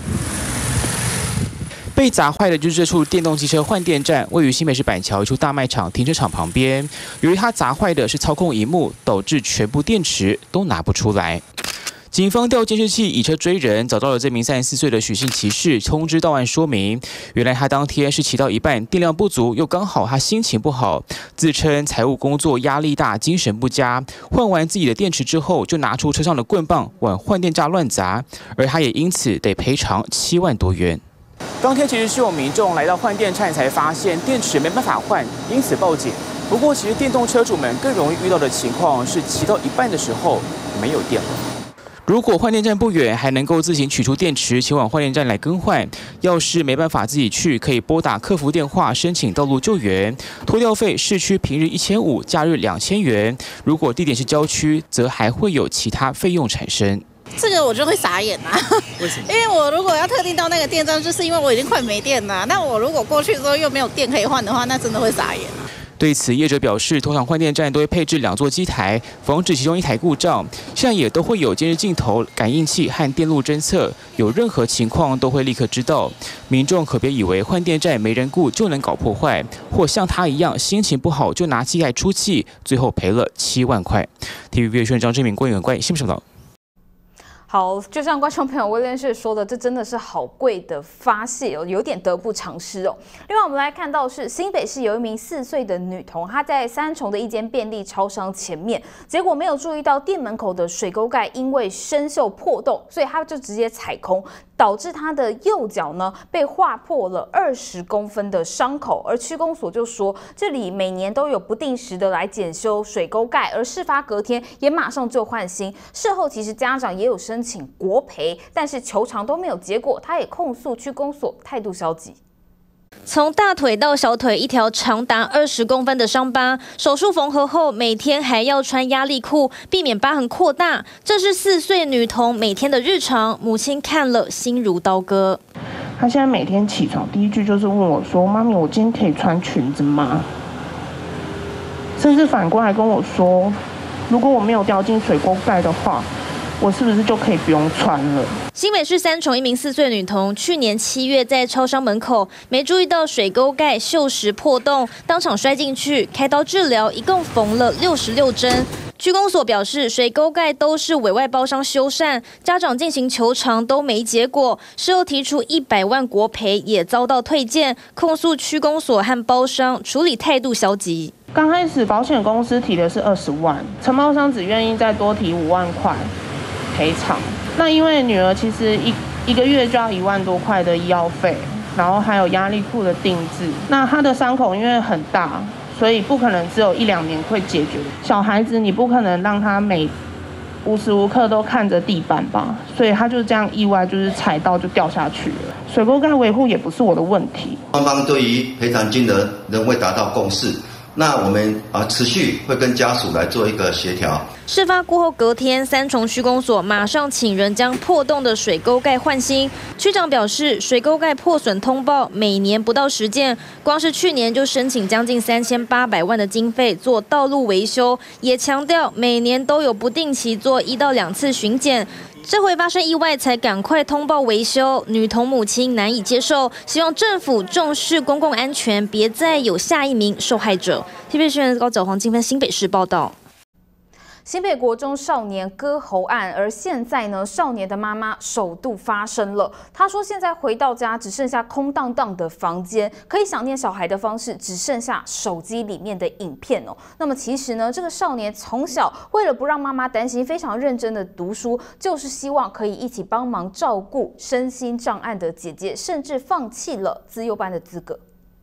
被砸坏的就是这处电动机车换电站，位于新北市板桥一处大卖场停车场旁边。由于它砸坏的是操控萤幕，导致全部电池都拿不出来。 警方调监视器以车追人，找到了这名三十四岁的许姓骑士，通知到案说明。原来他当天是骑到一半，电量不足，又刚好他心情不好，自称财务工作压力大，精神不佳。换完自己的电池之后，就拿出车上的棍棒往换电站乱砸，而他也因此得赔偿七万多元。当天其实是有民众来到换电站才发现电池没办法换，因此报警。不过，其实电动车主们更容易遇到的情况是骑到一半的时候没有电了。 如果换电站不远，还能够自行取出电池前往换电站来更换。要是没办法自己去，可以拨打客服电话申请道路救援。拖吊费市区平日一千五，假日两千元。如果地点是郊区，则还会有其他费用产生。 这个我就会傻眼啦、啊， 为什么？ 因为我如果要特定到那个电站，就是因为我已经快没电了。那我如果过去之后又没有电可以换的话，那真的会傻眼啊。 对此，业者表示，通常换电站都会配置两座机台，防止其中一台故障。现在也都会有监视镜头、感应器和电路侦测，有任何情况都会立刻知道。民众可别以为换电站没人顾就能搞破坏，或像他一样心情不好就拿机台出气，最后赔了七万块。T V B 新闻张志明、郭永关，新闻报道。 好，就像观众朋友威廉士说的，这真的是好贵的发泄哦，有点得不偿失哦。另外，我们来看到是新北市有一名四岁的女童，她在三重的一间便利超商前面，结果没有注意到店门口的水沟盖因为生锈破洞，所以她就直接踩空，导致她的右脚呢被划破了二十公分的伤口。而区公所就说，这里每年都有不定时的来检修水沟盖，而事发隔天也马上就换新。事后其实家长也有申请 请国赔，但是求偿都没有结果，他也控诉区公所态度消极。 从大腿到小腿一条长达二十公分的伤疤，手术缝合后，每天还要穿压力裤，避免疤痕扩大。这是四岁女童每天的日常，母亲看了心如刀割。 她现在每天起床第一句就是问我说：“妈咪，我今天可以穿裙子吗？”甚至反过来跟我说：“如果我没有掉进水沟盖的话， 我是不是就可以不用穿了？” 新北市三重一名四岁女童，去年七月在超商门口没注意到水沟盖锈蚀破洞，当场摔进去，开刀治疗，一共缝了六十六针。区公所表示，水沟盖都是委外包商修缮，家长进行求偿都没结果，事后提出一百万国赔，也遭到退件，控诉区公所和包商处理态度消极。 刚开始保险公司提的是二十万，承包商只愿意再多提五万块 赔偿。那因为女儿其实一一个月就要一万多块的医药费，然后还有压力裤的定制。那她的伤口因为很大，所以不可能只有一两年会解决。小孩子你不可能让他每无时无刻都看着地板吧，所以他就这样意外就是踩到就掉下去了。水沟盖维护也不是我的问题。 双方对于赔偿金额仍未达到共识。 那我们啊持续会跟家属来做一个协调。 事发过后隔天，三重区公所马上请人将破洞的水沟盖换新。区长表示，水沟盖破损通报每年不到十件，光是去年就申请将近三千八百万的经费做道路维修，也强调每年都有不定期做一到两次巡检。 这回发生意外才赶快通报维修，女童母亲难以接受，希望政府重视公共安全，别再有下一名受害者。T V B 新闻高走黄金分新北市报道。 新北国中少年割喉案，而现在呢，少年的妈妈首度发声了。她说，现在回到家只剩下空荡荡的房间，可以想念小孩的方式只剩下手机里面的影片哦。那么其实呢，这个少年从小为了不让妈妈担心，非常认真的读书，就是希望可以一起帮忙照顾身心障碍的姐姐，甚至放弃了资优班的资格。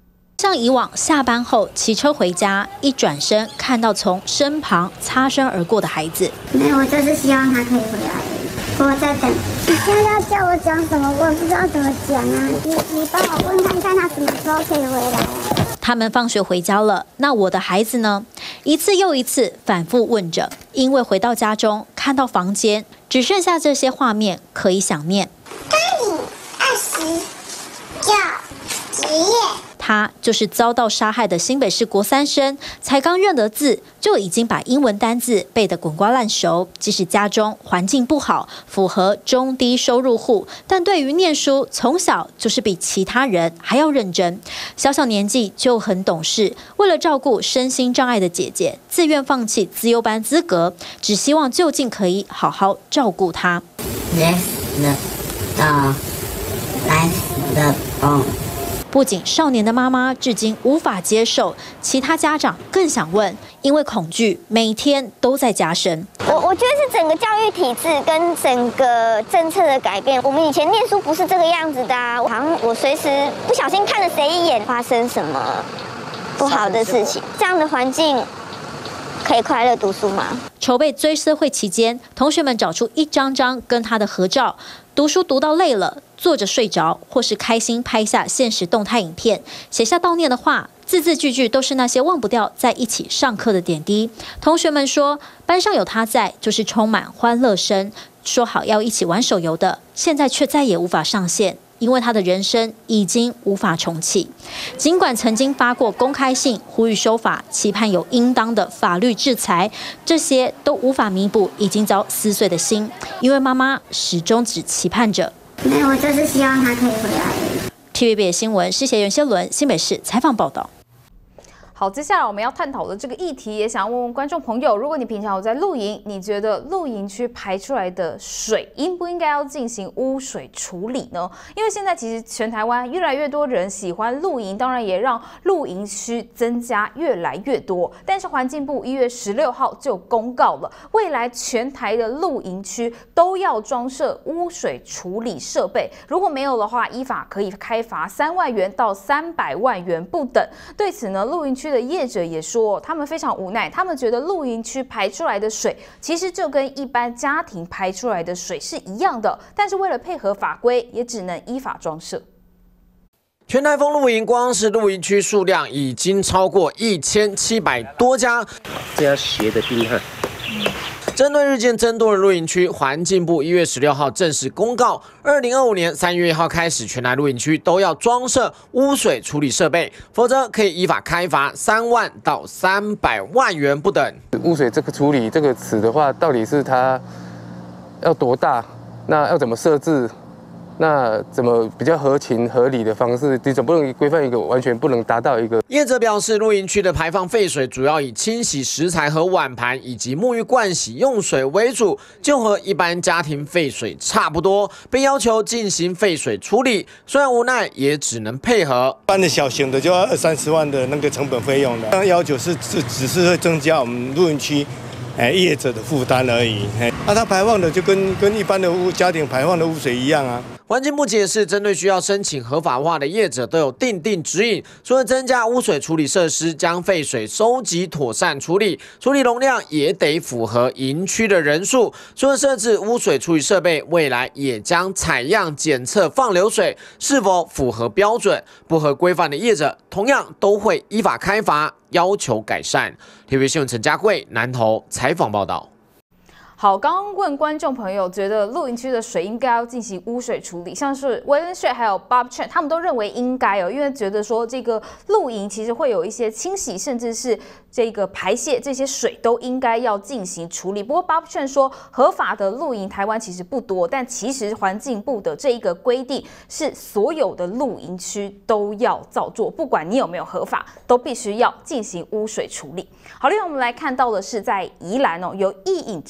像以往下班后骑车回家，一转身看到从身旁擦身而过的孩子。 没有，我就是希望他可以回来。我在等。你现在要叫我讲什么？我也不知道怎么讲啊。你你帮我问看看他什么时候可以回来啊？ 他们放学回家了，那我的孩子呢？一次又一次反复问着，因为回到家中看到房间只剩下这些画面可以想念。 该你二十九职业。 他就是遭到杀害的新北市国三生，才刚认得字，就已经把英文单字背得滚瓜烂熟。即使家中环境不好，符合中低收入户，但对于念书，从小就是比其他人还要认真。小小年纪就很懂事，为了照顾身心障碍的姐姐，自愿放弃资优班资格，只希望就近可以好好照顾她。 Yes, the dog, like the bone. 不仅少年的妈妈至今无法接受，其他家长更想问，因为恐惧每天都在加深。 我我觉得是整个教育体制跟整个政策的改变。我们以前念书不是这个样子的啊，好像我随时不小心看了谁一眼，发生什么不好的事情，这样的环境可以快乐读书吗？ 筹备追思会期间，同学们找出一张张跟他的合照，读书读到累了，坐着睡着，或是开心拍下现实动态影片，写下悼念的话，字字句句都是那些忘不掉在一起上课的点滴。同学们说，班上有他在，就是充满欢乐声。说好要一起玩手游的，现在却再也无法上线。因为他的人生已经无法重启。尽管曾经发过公开信呼吁修法，期盼有应当的法律制裁，这些都无法弥补已经遭撕碎的心。因为妈妈始终只期盼着， 没有，我就是希望他可以回来。 T V B 新闻施协袁先伦新北市采访报道。 好，接下来我们要探讨的这个议题，也想问问观众朋友，如果你平常有在露营，你觉得露营区排出来的水应不应该要进行污水处理呢？因为现在其实全台湾越来越多人喜欢露营，当然也让露营区增加越来越多。但是环境部一月十六号就公告了，未来全台的露营区都要装设污水处理设备，如果没有的话，依法可以开罚三万元到三百万元不等。对此呢，露营区的业者也说，他们非常无奈，他们觉得露营区排出来的水其实就跟一般家庭排出来的水是一样的，但是为了配合法规，也只能依法装设。 全台风露营，光是露营区数量已经超过一千七百多家， 这样斜的去看。 针对日渐增多的露营区，环境部一月十六号正式公告，二零二五年三月一号开始，全台露营区都要装设污水处理设备，否则可以依法开罚三万到三百万元不等。 污水这个处理这个词的话，到底是它要多大？那要怎么设置？那怎么比较合情合理的方式？你总不能规范一个完全不能达到一个。 业者表示，露营区的排放废水主要以清洗食材和碗盘以及沐浴盥洗用水为主，就和一般家庭废水差不多，被要求进行废水处理。虽然无奈，也只能配合。 一般的小型的就要二三十万的那个成本费用的，要求是只只是会增加我们露营区。哎，业者的负担而已。哎，那它排放的就跟跟一般的污家庭排放的污水一样啊。 环境部解释，针对需要申请合法化的业者，都有订定指引，除了增加污水处理设施，将废水收集妥善处理，处理容量也得符合营区的人数。除了设置污水处理设备，未来也将采样检测放流水是否符合标准，不合规范的业者，同样都会依法开罚。要求改善。T V B 新闻陈家慧南投采访报道。 好，刚刚问观众朋友，觉得露营区的水应该要进行污水处理，像是威恩逊还有 Bob Chen， 他们都认为应该哦，因为觉得说这个露营其实会有一些清洗，甚至是这个排泄，这些水都应该要进行处理。不过 Bob Chen 说，合法的露营台湾其实不多，但其实环境部的这一个规定是所有的露营区都要照做，不管你有没有合法，都必须要进行污水处理。好，另外我们来看到的是在宜兰哦，有一饮车。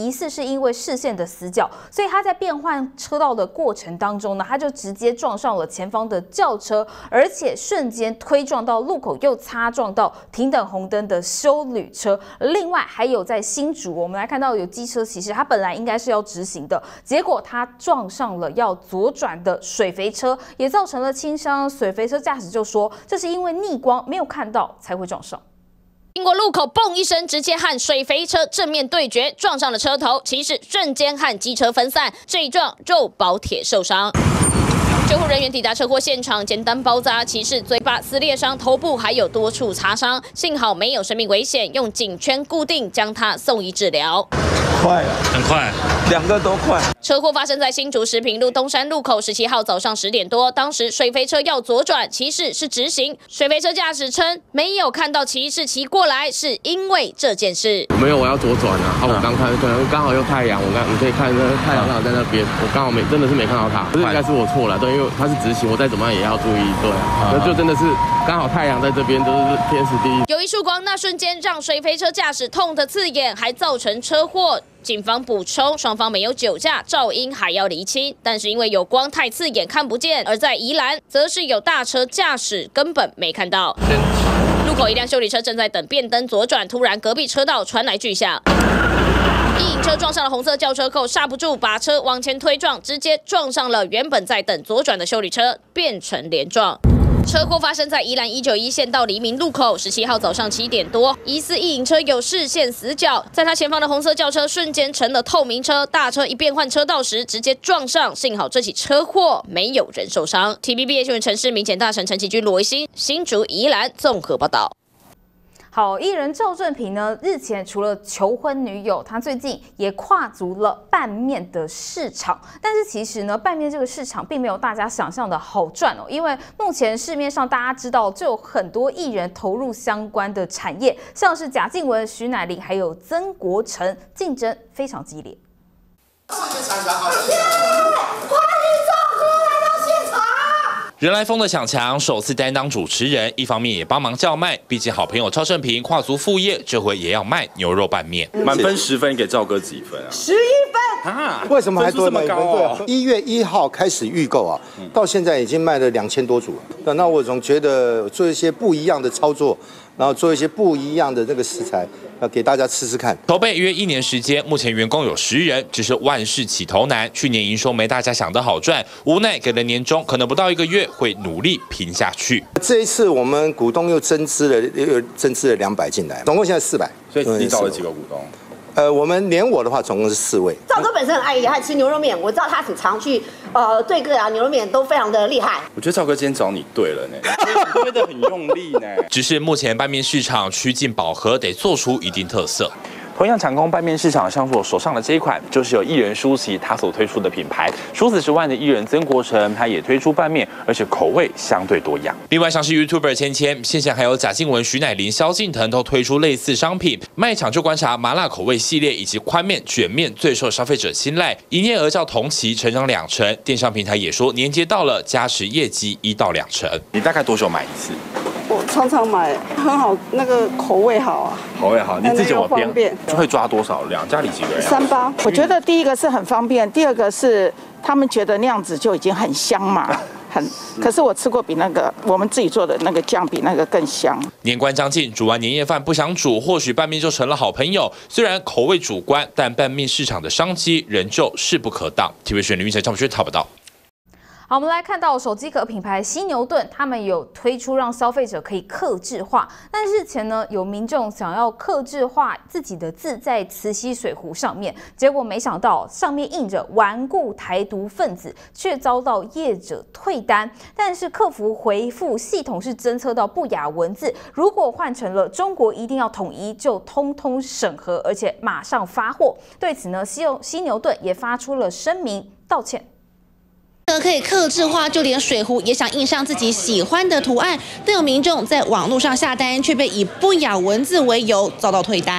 疑似是因为视线的死角，所以他在变换车道的过程当中呢，他就直接撞上了前方的轿车，而且瞬间推撞到路口，又擦撞到停等红灯的休旅车。另外还有在新竹，我们来看到有机车骑士，他本来应该是要直行的，结果他撞上了要左转的水肥车，也造成了轻伤。水肥车驾驶就说，这是因为逆光没有看到才会撞上。 经过路口，嘣一声，直接和水肥车正面对决，撞上了车头，骑士瞬间和机车分散，这一撞肉包铁受伤。救护人员抵达车祸现场，简单包扎，骑士嘴巴撕裂伤，头部还有多处擦伤，幸好没有生命危险，用颈圈固定，将他送医治疗。 快啊，很快，两个都快。 车祸发生在新竹石平路东山路口，十七号早上十点多，当时水肥车要左转，骑士是直行，水肥车驾驶称没有看到骑士骑过来，是因为这件事。 没有，我要左转啊！啊，我刚看，可能刚好有太阳，我刚你可以看那太阳刚好在那边，我刚好没真的是没看到他，这应该是我错了，对，因为他是直行，我再怎么样也要注意，对，那就真的是刚好太阳在这边，就是天时地利。 有一束光，那瞬间让水肥车驾驶痛得刺眼，还造成车祸。警方补充，双方没有酒驾，噪音还要厘清，但是因为有光太刺眼看不见。而在宜兰，则是有大车驾驶根本没看到。路口一辆休旅车正在等变灯左转，突然隔壁车道传来巨响。一影车撞上了红色轿车后刹不住，把车往前推撞，直接撞上了原本在等左转的休旅车，变成连撞。车祸发生在宜兰一九一线到黎明路口，十七号早上七点多，疑似一影车有视线死角，在他前方的红色轿车瞬间成了透明车，大车一变换车道时直接撞上，幸好这起车祸没有人受伤。T V B S 新闻城市民检大臣陈其君、罗维新，新竹宜兰综合报道。 好，艺人赵正平呢，日前除了求婚女友，他最近也跨足了拌面的市场。但是其实呢，拌面这个市场并没有大家想象的好赚哦，因为目前市面上大家知道，就有很多艺人投入相关的产业，像是贾静雯、徐乃麟还有曾国城，竞争非常激烈。 人来疯的抢强，首次担当主持人，一方面也帮忙叫卖。毕竟好朋友赵正平跨足副业，这回也要卖牛肉拌面。 满分十分，给赵哥几分啊？ 十一分啊！ 为什么还多这么高哦？ 一月一号开始预购啊，到现在已经卖了两千多组了。那我总觉得做一些不一样的操作，然后做一些不一样的这个食材，要给大家吃吃看。 筹备约一年时间，目前员工有十人，只是万事起头难。去年营收没大家想的好赚，无奈给了年终，可能不到一个月会努力拼下去。 这一次我们股东又增资了，又增资了两百进来，总共现在四百。 所以你找了几个股东？ 呃，我们连我的话，总共是四位。 赵哥本身很爱他吃牛肉面，我知道他很常去呃对个啊牛肉面都非常的厉害。 我觉得赵哥今天找你对了呢，推得很用力呢。 只是目前拌面市场趋近饱和，得做出一定特色。 同样抢攻拌面市场，像是我手上的这一款，就是由艺人舒淇他所推出的品牌。除此之外的艺人曾国城，他也推出拌面，而且口味相对多样。 另外像是 YouTuber 芊芊，线下还有贾静雯、徐乃麟、萧敬腾都推出类似商品。卖场就观察麻辣口味系列以及宽面、卷面最受消费者青睐，营业额较同期成长两成。电商平台也说年节到了，加持业绩一到两成。 你大概多久买一次？ 我常常买，很好，那个口味好啊， 口味好，你自己有方便， 就会抓多少量？家里几个人？ 三八。我觉得第一个是很方便，第二个是他们觉得那样子就已经很香嘛，很。可是我吃过比那个我们自己做的那个酱比那个更香。 年关将近，煮完年夜饭不想煮，或许拌面就成了好朋友。虽然口味主观，但拌面市场的商机仍旧势不可挡。T V B S 林玉成、张学讨不到。 好，我们来看到手机壳品牌犀牛盾，他们有推出让消费者可以客制化。但日前呢，有民众想要客制化自己的字在慈禧水壶上面，结果没想到上面印着“顽固台独分子”，却遭到业者退单。但是客服回复系统是侦测到不雅文字，如果换成了“中国一定要统一”，就通通审核，而且马上发货。对此呢，犀犀牛盾也发出了声明道歉。 可以客制化，就连水壶也想印上自己喜欢的图案，但有民众在网络上下单，却被以不雅文字为由遭到退单。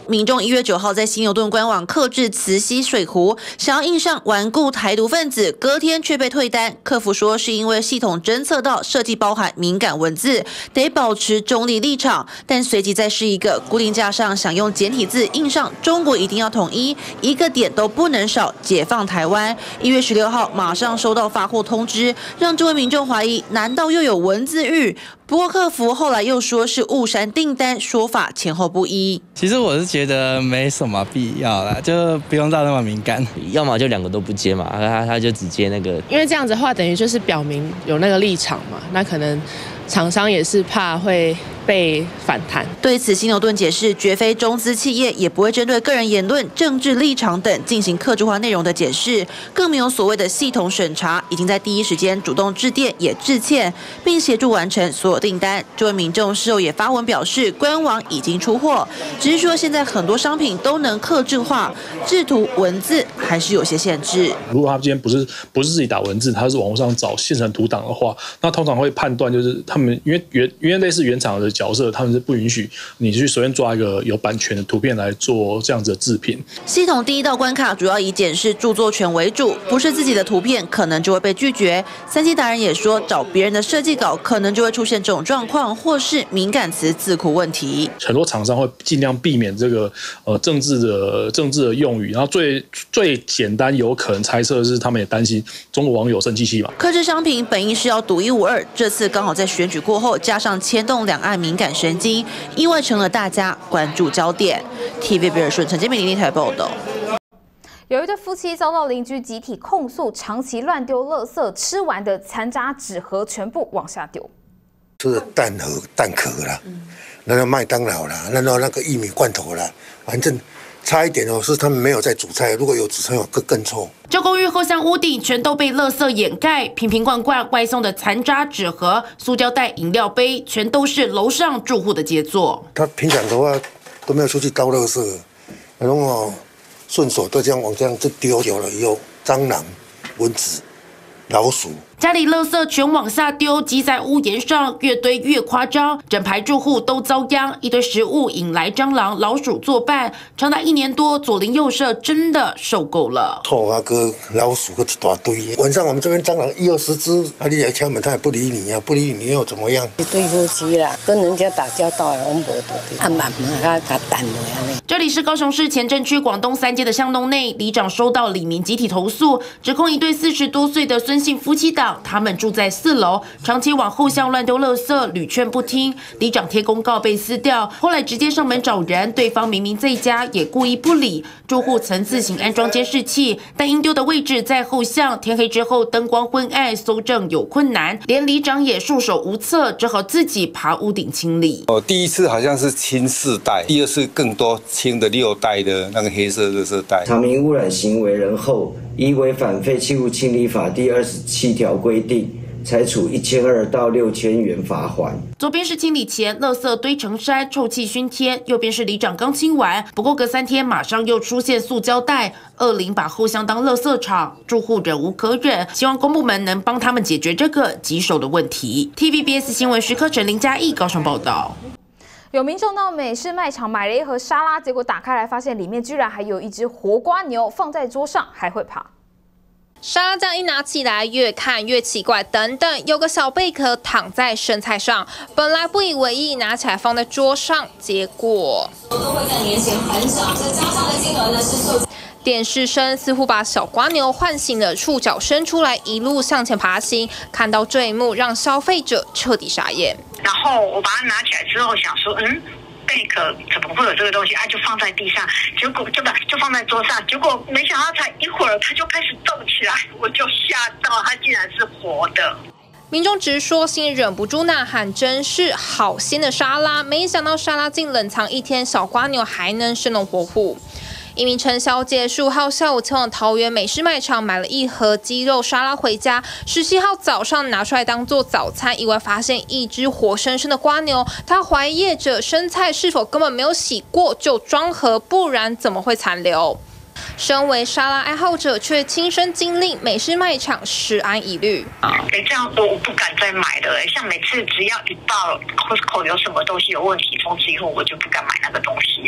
民众一月九号在犀牛盾官网客制慈禧水壶，想要印上顽固台独分子，隔天却被退单。客服说是因为系统侦测到设计包含敏感文字，得保持中立立场。但随即再是一个固定架上想用简体字印上中国一定要统一，一个点都不能少，解放台湾。一月十六号马上收到发货通知，让这位民众怀疑，难道又有文字狱？不过客服后来又说是误删订单，说法前后不一。 其实我是觉得没什么必要啦，就不用到那么敏感， 要么就两个都不接嘛，他他就只接那个。 因为这样子的话，等于就是表明有那个立场嘛，那可能厂商也是怕会被反弹。 对此，犀牛盾解释，绝非中资企业，也不会针对个人言论、政治立场等进行客制化内容的解释，更没有所谓的系统审查，已经在第一时间主动致电也致歉，并协助完成所有订单。这位民众事后也发文表示，官网已经出货，只是说现在很多商品都能客制化，制图文字还是有些限制。 如果他今天不是不是自己打文字，他是网络上找现成图档的话，那通常会判断就是他们因为原因为类似原厂的角色，他们是不允许你去随便抓一个有版权的图片来做这样子的制品。 系统第一道关卡主要以检视著作权为主，不是自己的图片可能就会被拒绝。三 C 达人也说，找别人的设计稿可能就会出现这种状况，或是敏感词字库问题。 很多厂商会尽量避免这个呃政治的政治的用语，然后最最简单有可能猜测的是，他们也担心中国网友生气气嘛。 客制商品本意是要独一无二，这次刚好在选举过后，加上牵动两岸敏感神经，意外成了大家关注焦点。T V B 二顺陈建明、林台报道。 有一对夫妻遭到邻居集体控诉，长期乱丢垃圾，吃完的残渣纸盒全部往下丢。 就是蛋盒、蛋壳啦，那个麦当劳啦，那个那个玉米罐头啦，反正差一点哦，是他们没有在煮菜，如果有煮菜，有更更臭。 这公寓后巷屋顶全都被垃圾掩盖，瓶瓶罐罐、外送的残渣纸盒、塑胶袋、饮料杯，全都是楼上住户的杰作。 他平常的话都没有出去倒垃圾，然后哦，顺手都这样往这样就丢掉了，以后蟑螂、蚊子、老鼠。 家里垃圾全往下丢，积在屋檐上，越堆越夸张，整排住户都遭殃。一堆食物引来蟑螂、老鼠作伴，长达一年多，左邻右舍真的受够了。 臭啊哥，老鼠个一大堆，晚上我们这边蟑螂一二十只，啊你来敲门，他也不理你啊，不理你又怎么样？ 一对夫妻啦，跟人家打交道，我们无对，按慢慢他他淡了安尼。 这里是高雄市前镇区广东三街的巷弄内，里长收到里民集体投诉，指控一对四十多岁的孙姓夫妻档。他们住在四楼，长期往后巷乱丢垃圾，屡劝不听。里长贴公告被撕掉，后来直接上门找人，对方明明在家，也故意不理。住户曾自行安装监视器，但应丢的位置在后巷，天黑之后灯光昏暗，搜证有困难，连里长也束手无策，只好自己爬屋顶清理。 哦，第一次好像是清四袋，第二次更多清的六袋的那个黑色垃圾袋。 查明污染行为人后，依违反废弃物清理法第二十七条规定，裁处一千二到六千元罚款。 左边是清理前垃圾堆成山，臭气熏天；右边是里长刚清完，不过隔三天马上又出现塑胶袋，恶灵把后巷当垃圾场，住户忍无可忍，希望公部门能帮他们解决这个棘手的问题。T V B S 新闻徐克成、林嘉义高雄报道。 有民众到美式卖场买了一盒沙拉，结果打开来发现里面居然还有一只活瓜牛，放在桌上还会爬。 沙拉酱一拿起来，越看越奇怪。等等，有个小贝壳躺在生菜上，本来不以为意，拿起来放在桌上，结果都会在年前很少，这加上的金额呢是数。电视声似乎把小瓜牛唤醒了，触角伸出来，一路向前爬行。看到这一幕，让消费者彻底傻眼。 然后我把它拿起来之后，想说，嗯。贝壳怎么会有这个东西啊？就放在地上，结果就把就放在桌上，结果没想到才一会儿，它就开始动起来，我就吓到，它竟然是活的。 民众直说，心里忍不住呐喊：“真是好鲜的沙拉！”没想到沙拉竟冷藏一天，小瓜牛还能生龙活虎。一名陈小姐十五号下午前往桃园美式卖场买了一盒鸡肉沙拉回家，十七号早上拿出来当做早餐，意外发现一只活生生的瓜牛。她怀疑业者生菜是否根本没有洗过就装盒，不然怎么会残留？身为沙拉爱好者，却亲身经历美式卖场食安疑虑。 哎，这样我不敢再买了。像每次只要一到 Costco 有什么东西有问题，从此以后我就不敢买那个东西了。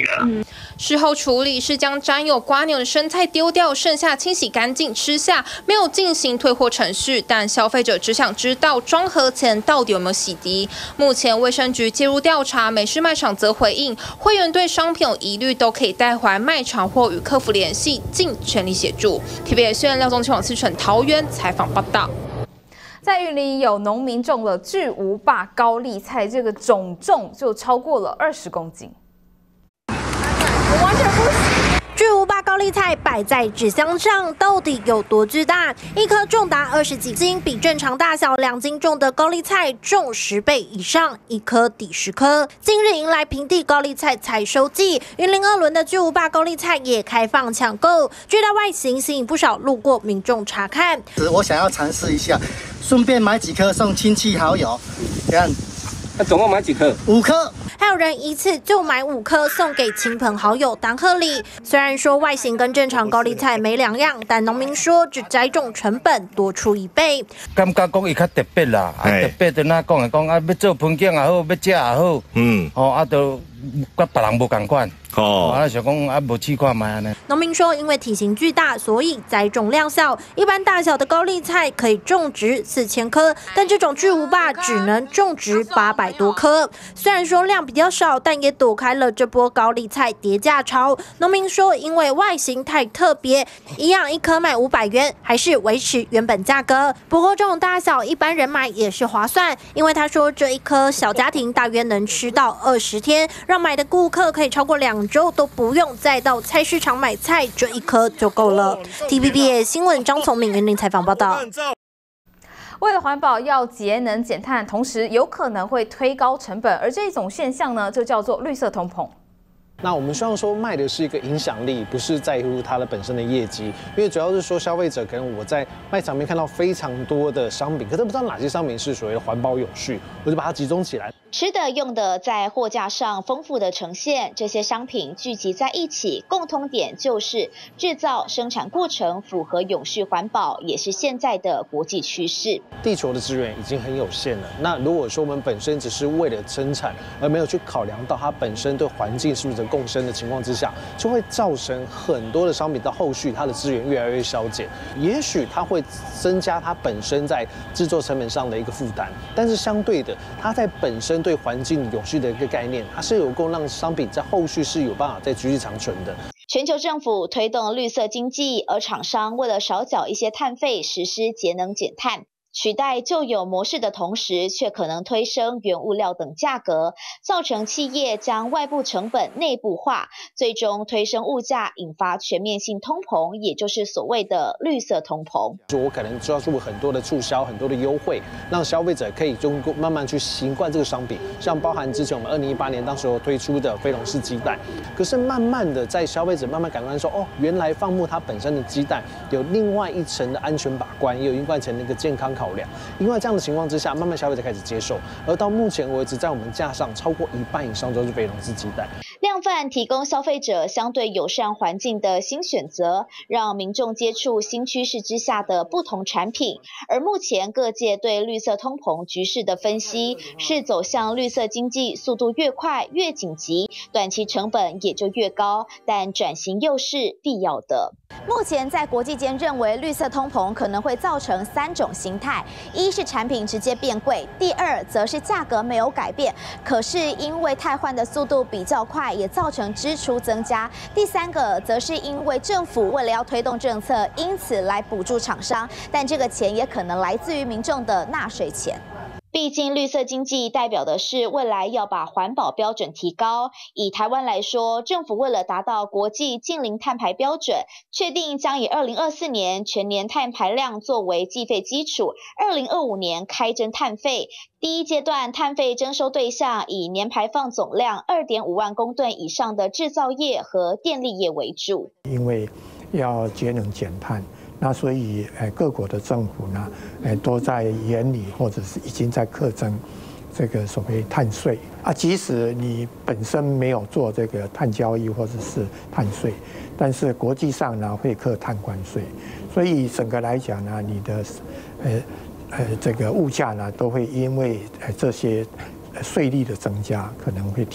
了。 嗯，事后处理是将沾有瓜牛的生菜丢掉，剩下清洗干净吃下，没有进行退货程序。但消费者只想知道装盒前到底有没有洗涤。目前卫生局介入调查，美式卖场则回应，会员对商品有疑虑都可以带回卖场或与客服联系，尽全力协助。T V B S 廖宗庆、王思纯桃园采访报道。 在云林有农民种了巨无霸高丽菜，这个总重就超过了二十公斤。 我完全不行。巨无霸高丽菜摆在纸箱上，到底有多巨大？一颗重达二十几斤，比正常大小两斤重的高丽菜重十倍以上，一颗抵十颗。近日迎来平地高丽菜采收季，云林二轮的巨无霸高丽菜也开放抢购，巨大外形吸引不少路过民众查看。 我想要尝试一下，顺便买几颗送亲戚好友，这样。那总共买几颗？五颗。 还有人一次就买五颗送给亲朋好友当贺礼。虽然说外形跟正常高丽菜没两样，但农民说这栽种成本多出一倍。 感觉讲伊较特别啦，啊特别的那讲来讲啊，要做盆景也好，要食也好，嗯，哦啊都甲别人无同款。哦，啊想讲啊无试看卖安尼。 农民说，因为体型巨大，所以栽种量小。一般大小的高丽菜可以种植四千颗，但这种巨无霸只能种植八百多颗。虽然说量比较少，但也躲开了这波高丽菜跌价潮。农民说，因为外形太特别，一样一颗卖五百元，还是维持原本价格。不过这种大小一般人买也是划算，因为他说这一颗小家庭大约能吃到二十天，让买的顾客可以超过两周都不用再到菜市场买菜，这一颗就够了。T V B S 新闻张从明云林采访报道。 为了环保，要节能减碳，同时有可能会推高成本，而这种现象呢，就叫做绿色通膨。 那我们希望说卖的是一个影响力，不是在乎它的本身的业绩，因为主要是说消费者可能我在卖场里面看到非常多的商品，可是不知道哪些商品是所谓的环保永续，我就把它集中起来。 吃的用的在货架上丰富的呈现，这些商品聚集在一起，共通点就是制造生产过程符合永续环保，也是现在的国际趋势。 地球的资源已经很有限了，那如果说我们本身只是为了生产，而没有去考量到它本身对环境是不是共生的情况之下，就会造成很多的商品到后续它的资源越来越削减，也许它会增加它本身在制作成本上的一个负担，但是相对的，它在本身对环境永续的一个概念，它是有够让商品在后续是有办法再继续长存的。 全球政府推动绿色经济，而厂商为了少缴一些碳费，实施节能减碳。取代旧有模式的同时，却可能推升原物料等价格，造成企业将外部成本内部化，最终推升物价，引发全面性通膨，也就是所谓的绿色通膨。 我可能就要做很多的促销，很多的优惠，让消费者可以就慢慢去习惯这个商品。像包含之前我们二零一八年当时推出的飞龙式鸡蛋，可是慢慢的在消费者慢慢感官说，哦，原来放牧它本身的鸡蛋有另外一层的安全把关，也有另外一层的一个健康考量。因为这样的情况之下，慢慢消费者开始接受，而到目前为止，在我们架上超过一半以上都是飞龙式鸡蛋。 量贩提供消费者相对友善环境的新选择，让民众接触新趋势之下的不同产品。而目前各界对绿色通膨局势的分析是，走向绿色经济速度越快越紧急，短期成本也就越高，但转型又是必要的。 目前在国际间认为，绿色通膨可能会造成三种形态：一是产品直接变贵，第二则是价格没有改变，可是因为汰换的速度比较快，也造成支出增加；第三个则是因为政府为了要推动政策，因此来补助厂商，但这个钱也可能来自于民众的纳税钱。 毕竟绿色经济代表的是未来要把环保标准提高。以台湾来说，政府为了达到国际净零碳排标准，确定将以二零二四年全年碳排量作为计费基础，二零二五年开征碳费。第一阶段碳费征收对象以年排放总量二点五万公吨以上的制造业和电力业为主。 因为要节能减碳。那所以，呃，各国的政府呢，呃，都在眼里，或者是已经在课征这个所谓碳税啊。即使你本身没有做这个碳交易或者是碳税，但是国际上呢会课碳关税，所以整个来讲呢，你的呃呃这个物价呢都会因为呃这些税率的增加可能会提高。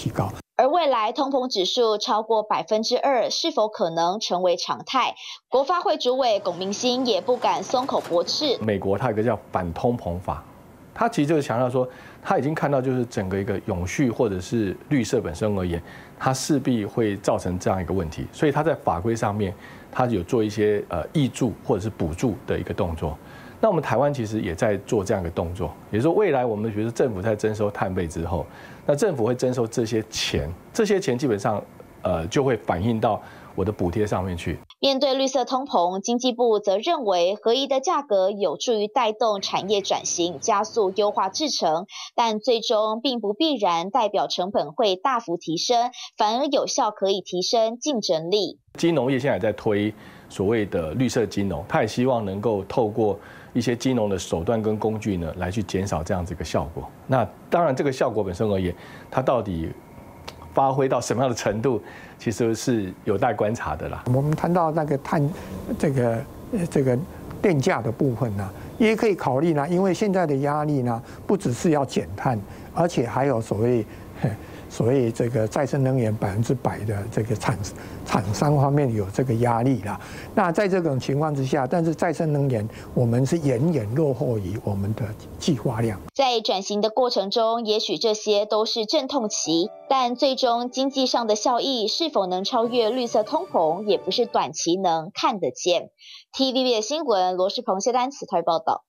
而未来通膨指数超过百分之二，是否可能成为常态？国发会主委龚明鑫也不敢松口驳斥。 美国它有一个叫反通膨法，它其实就是强调说，他已经看到就是整个一个永续或者是绿色本身而言，它势必会造成这样一个问题，所以它在法规上面，它有做一些呃挹注或者是补助的一个动作。那我们台湾其实也在做这样一个动作，也就是说未来我们比如说政府在征收碳费之后，那政府会征收这些钱，这些钱基本上呃就会反映到我的补贴上面去。 面对绿色通膨，经济部则认为合一的价格有助于带动产业转型，加速优化制程，但最终并不必然代表成本会大幅提升，反而有效可以提升竞争力。 金融业现在也在推所谓的绿色金融，它也希望能够透过一些金融的手段跟工具呢，来去减少这样子一个效果。那当然，这个效果本身而言，它到底发挥到什么样的程度，其实是有待观察的啦。 我们谈到那个碳这个这个电价的部分呢、啊，也可以考虑呢，因为现在的压力呢，不只是要减碳，而且还有所谓所谓这个再生能源百分之百的这个厂厂商方面有这个压力啦。那在这种情况之下，但是再生能源我们是远远落后于我们的计划量。 在转型的过程中，也许这些都是阵痛期，但最终经济上的效益是否能超越绿色通膨，也不是短期能看得见。T V B S 新闻罗世鹏、谢丹慈台报道。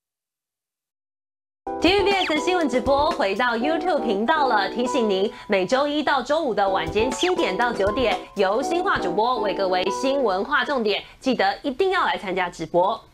T V B S 新闻直播回到 YouTube 频道了，提醒您每周一到周五的晚间七点到九点，由新化主播为各位新闻划重点，记得一定要来参加直播。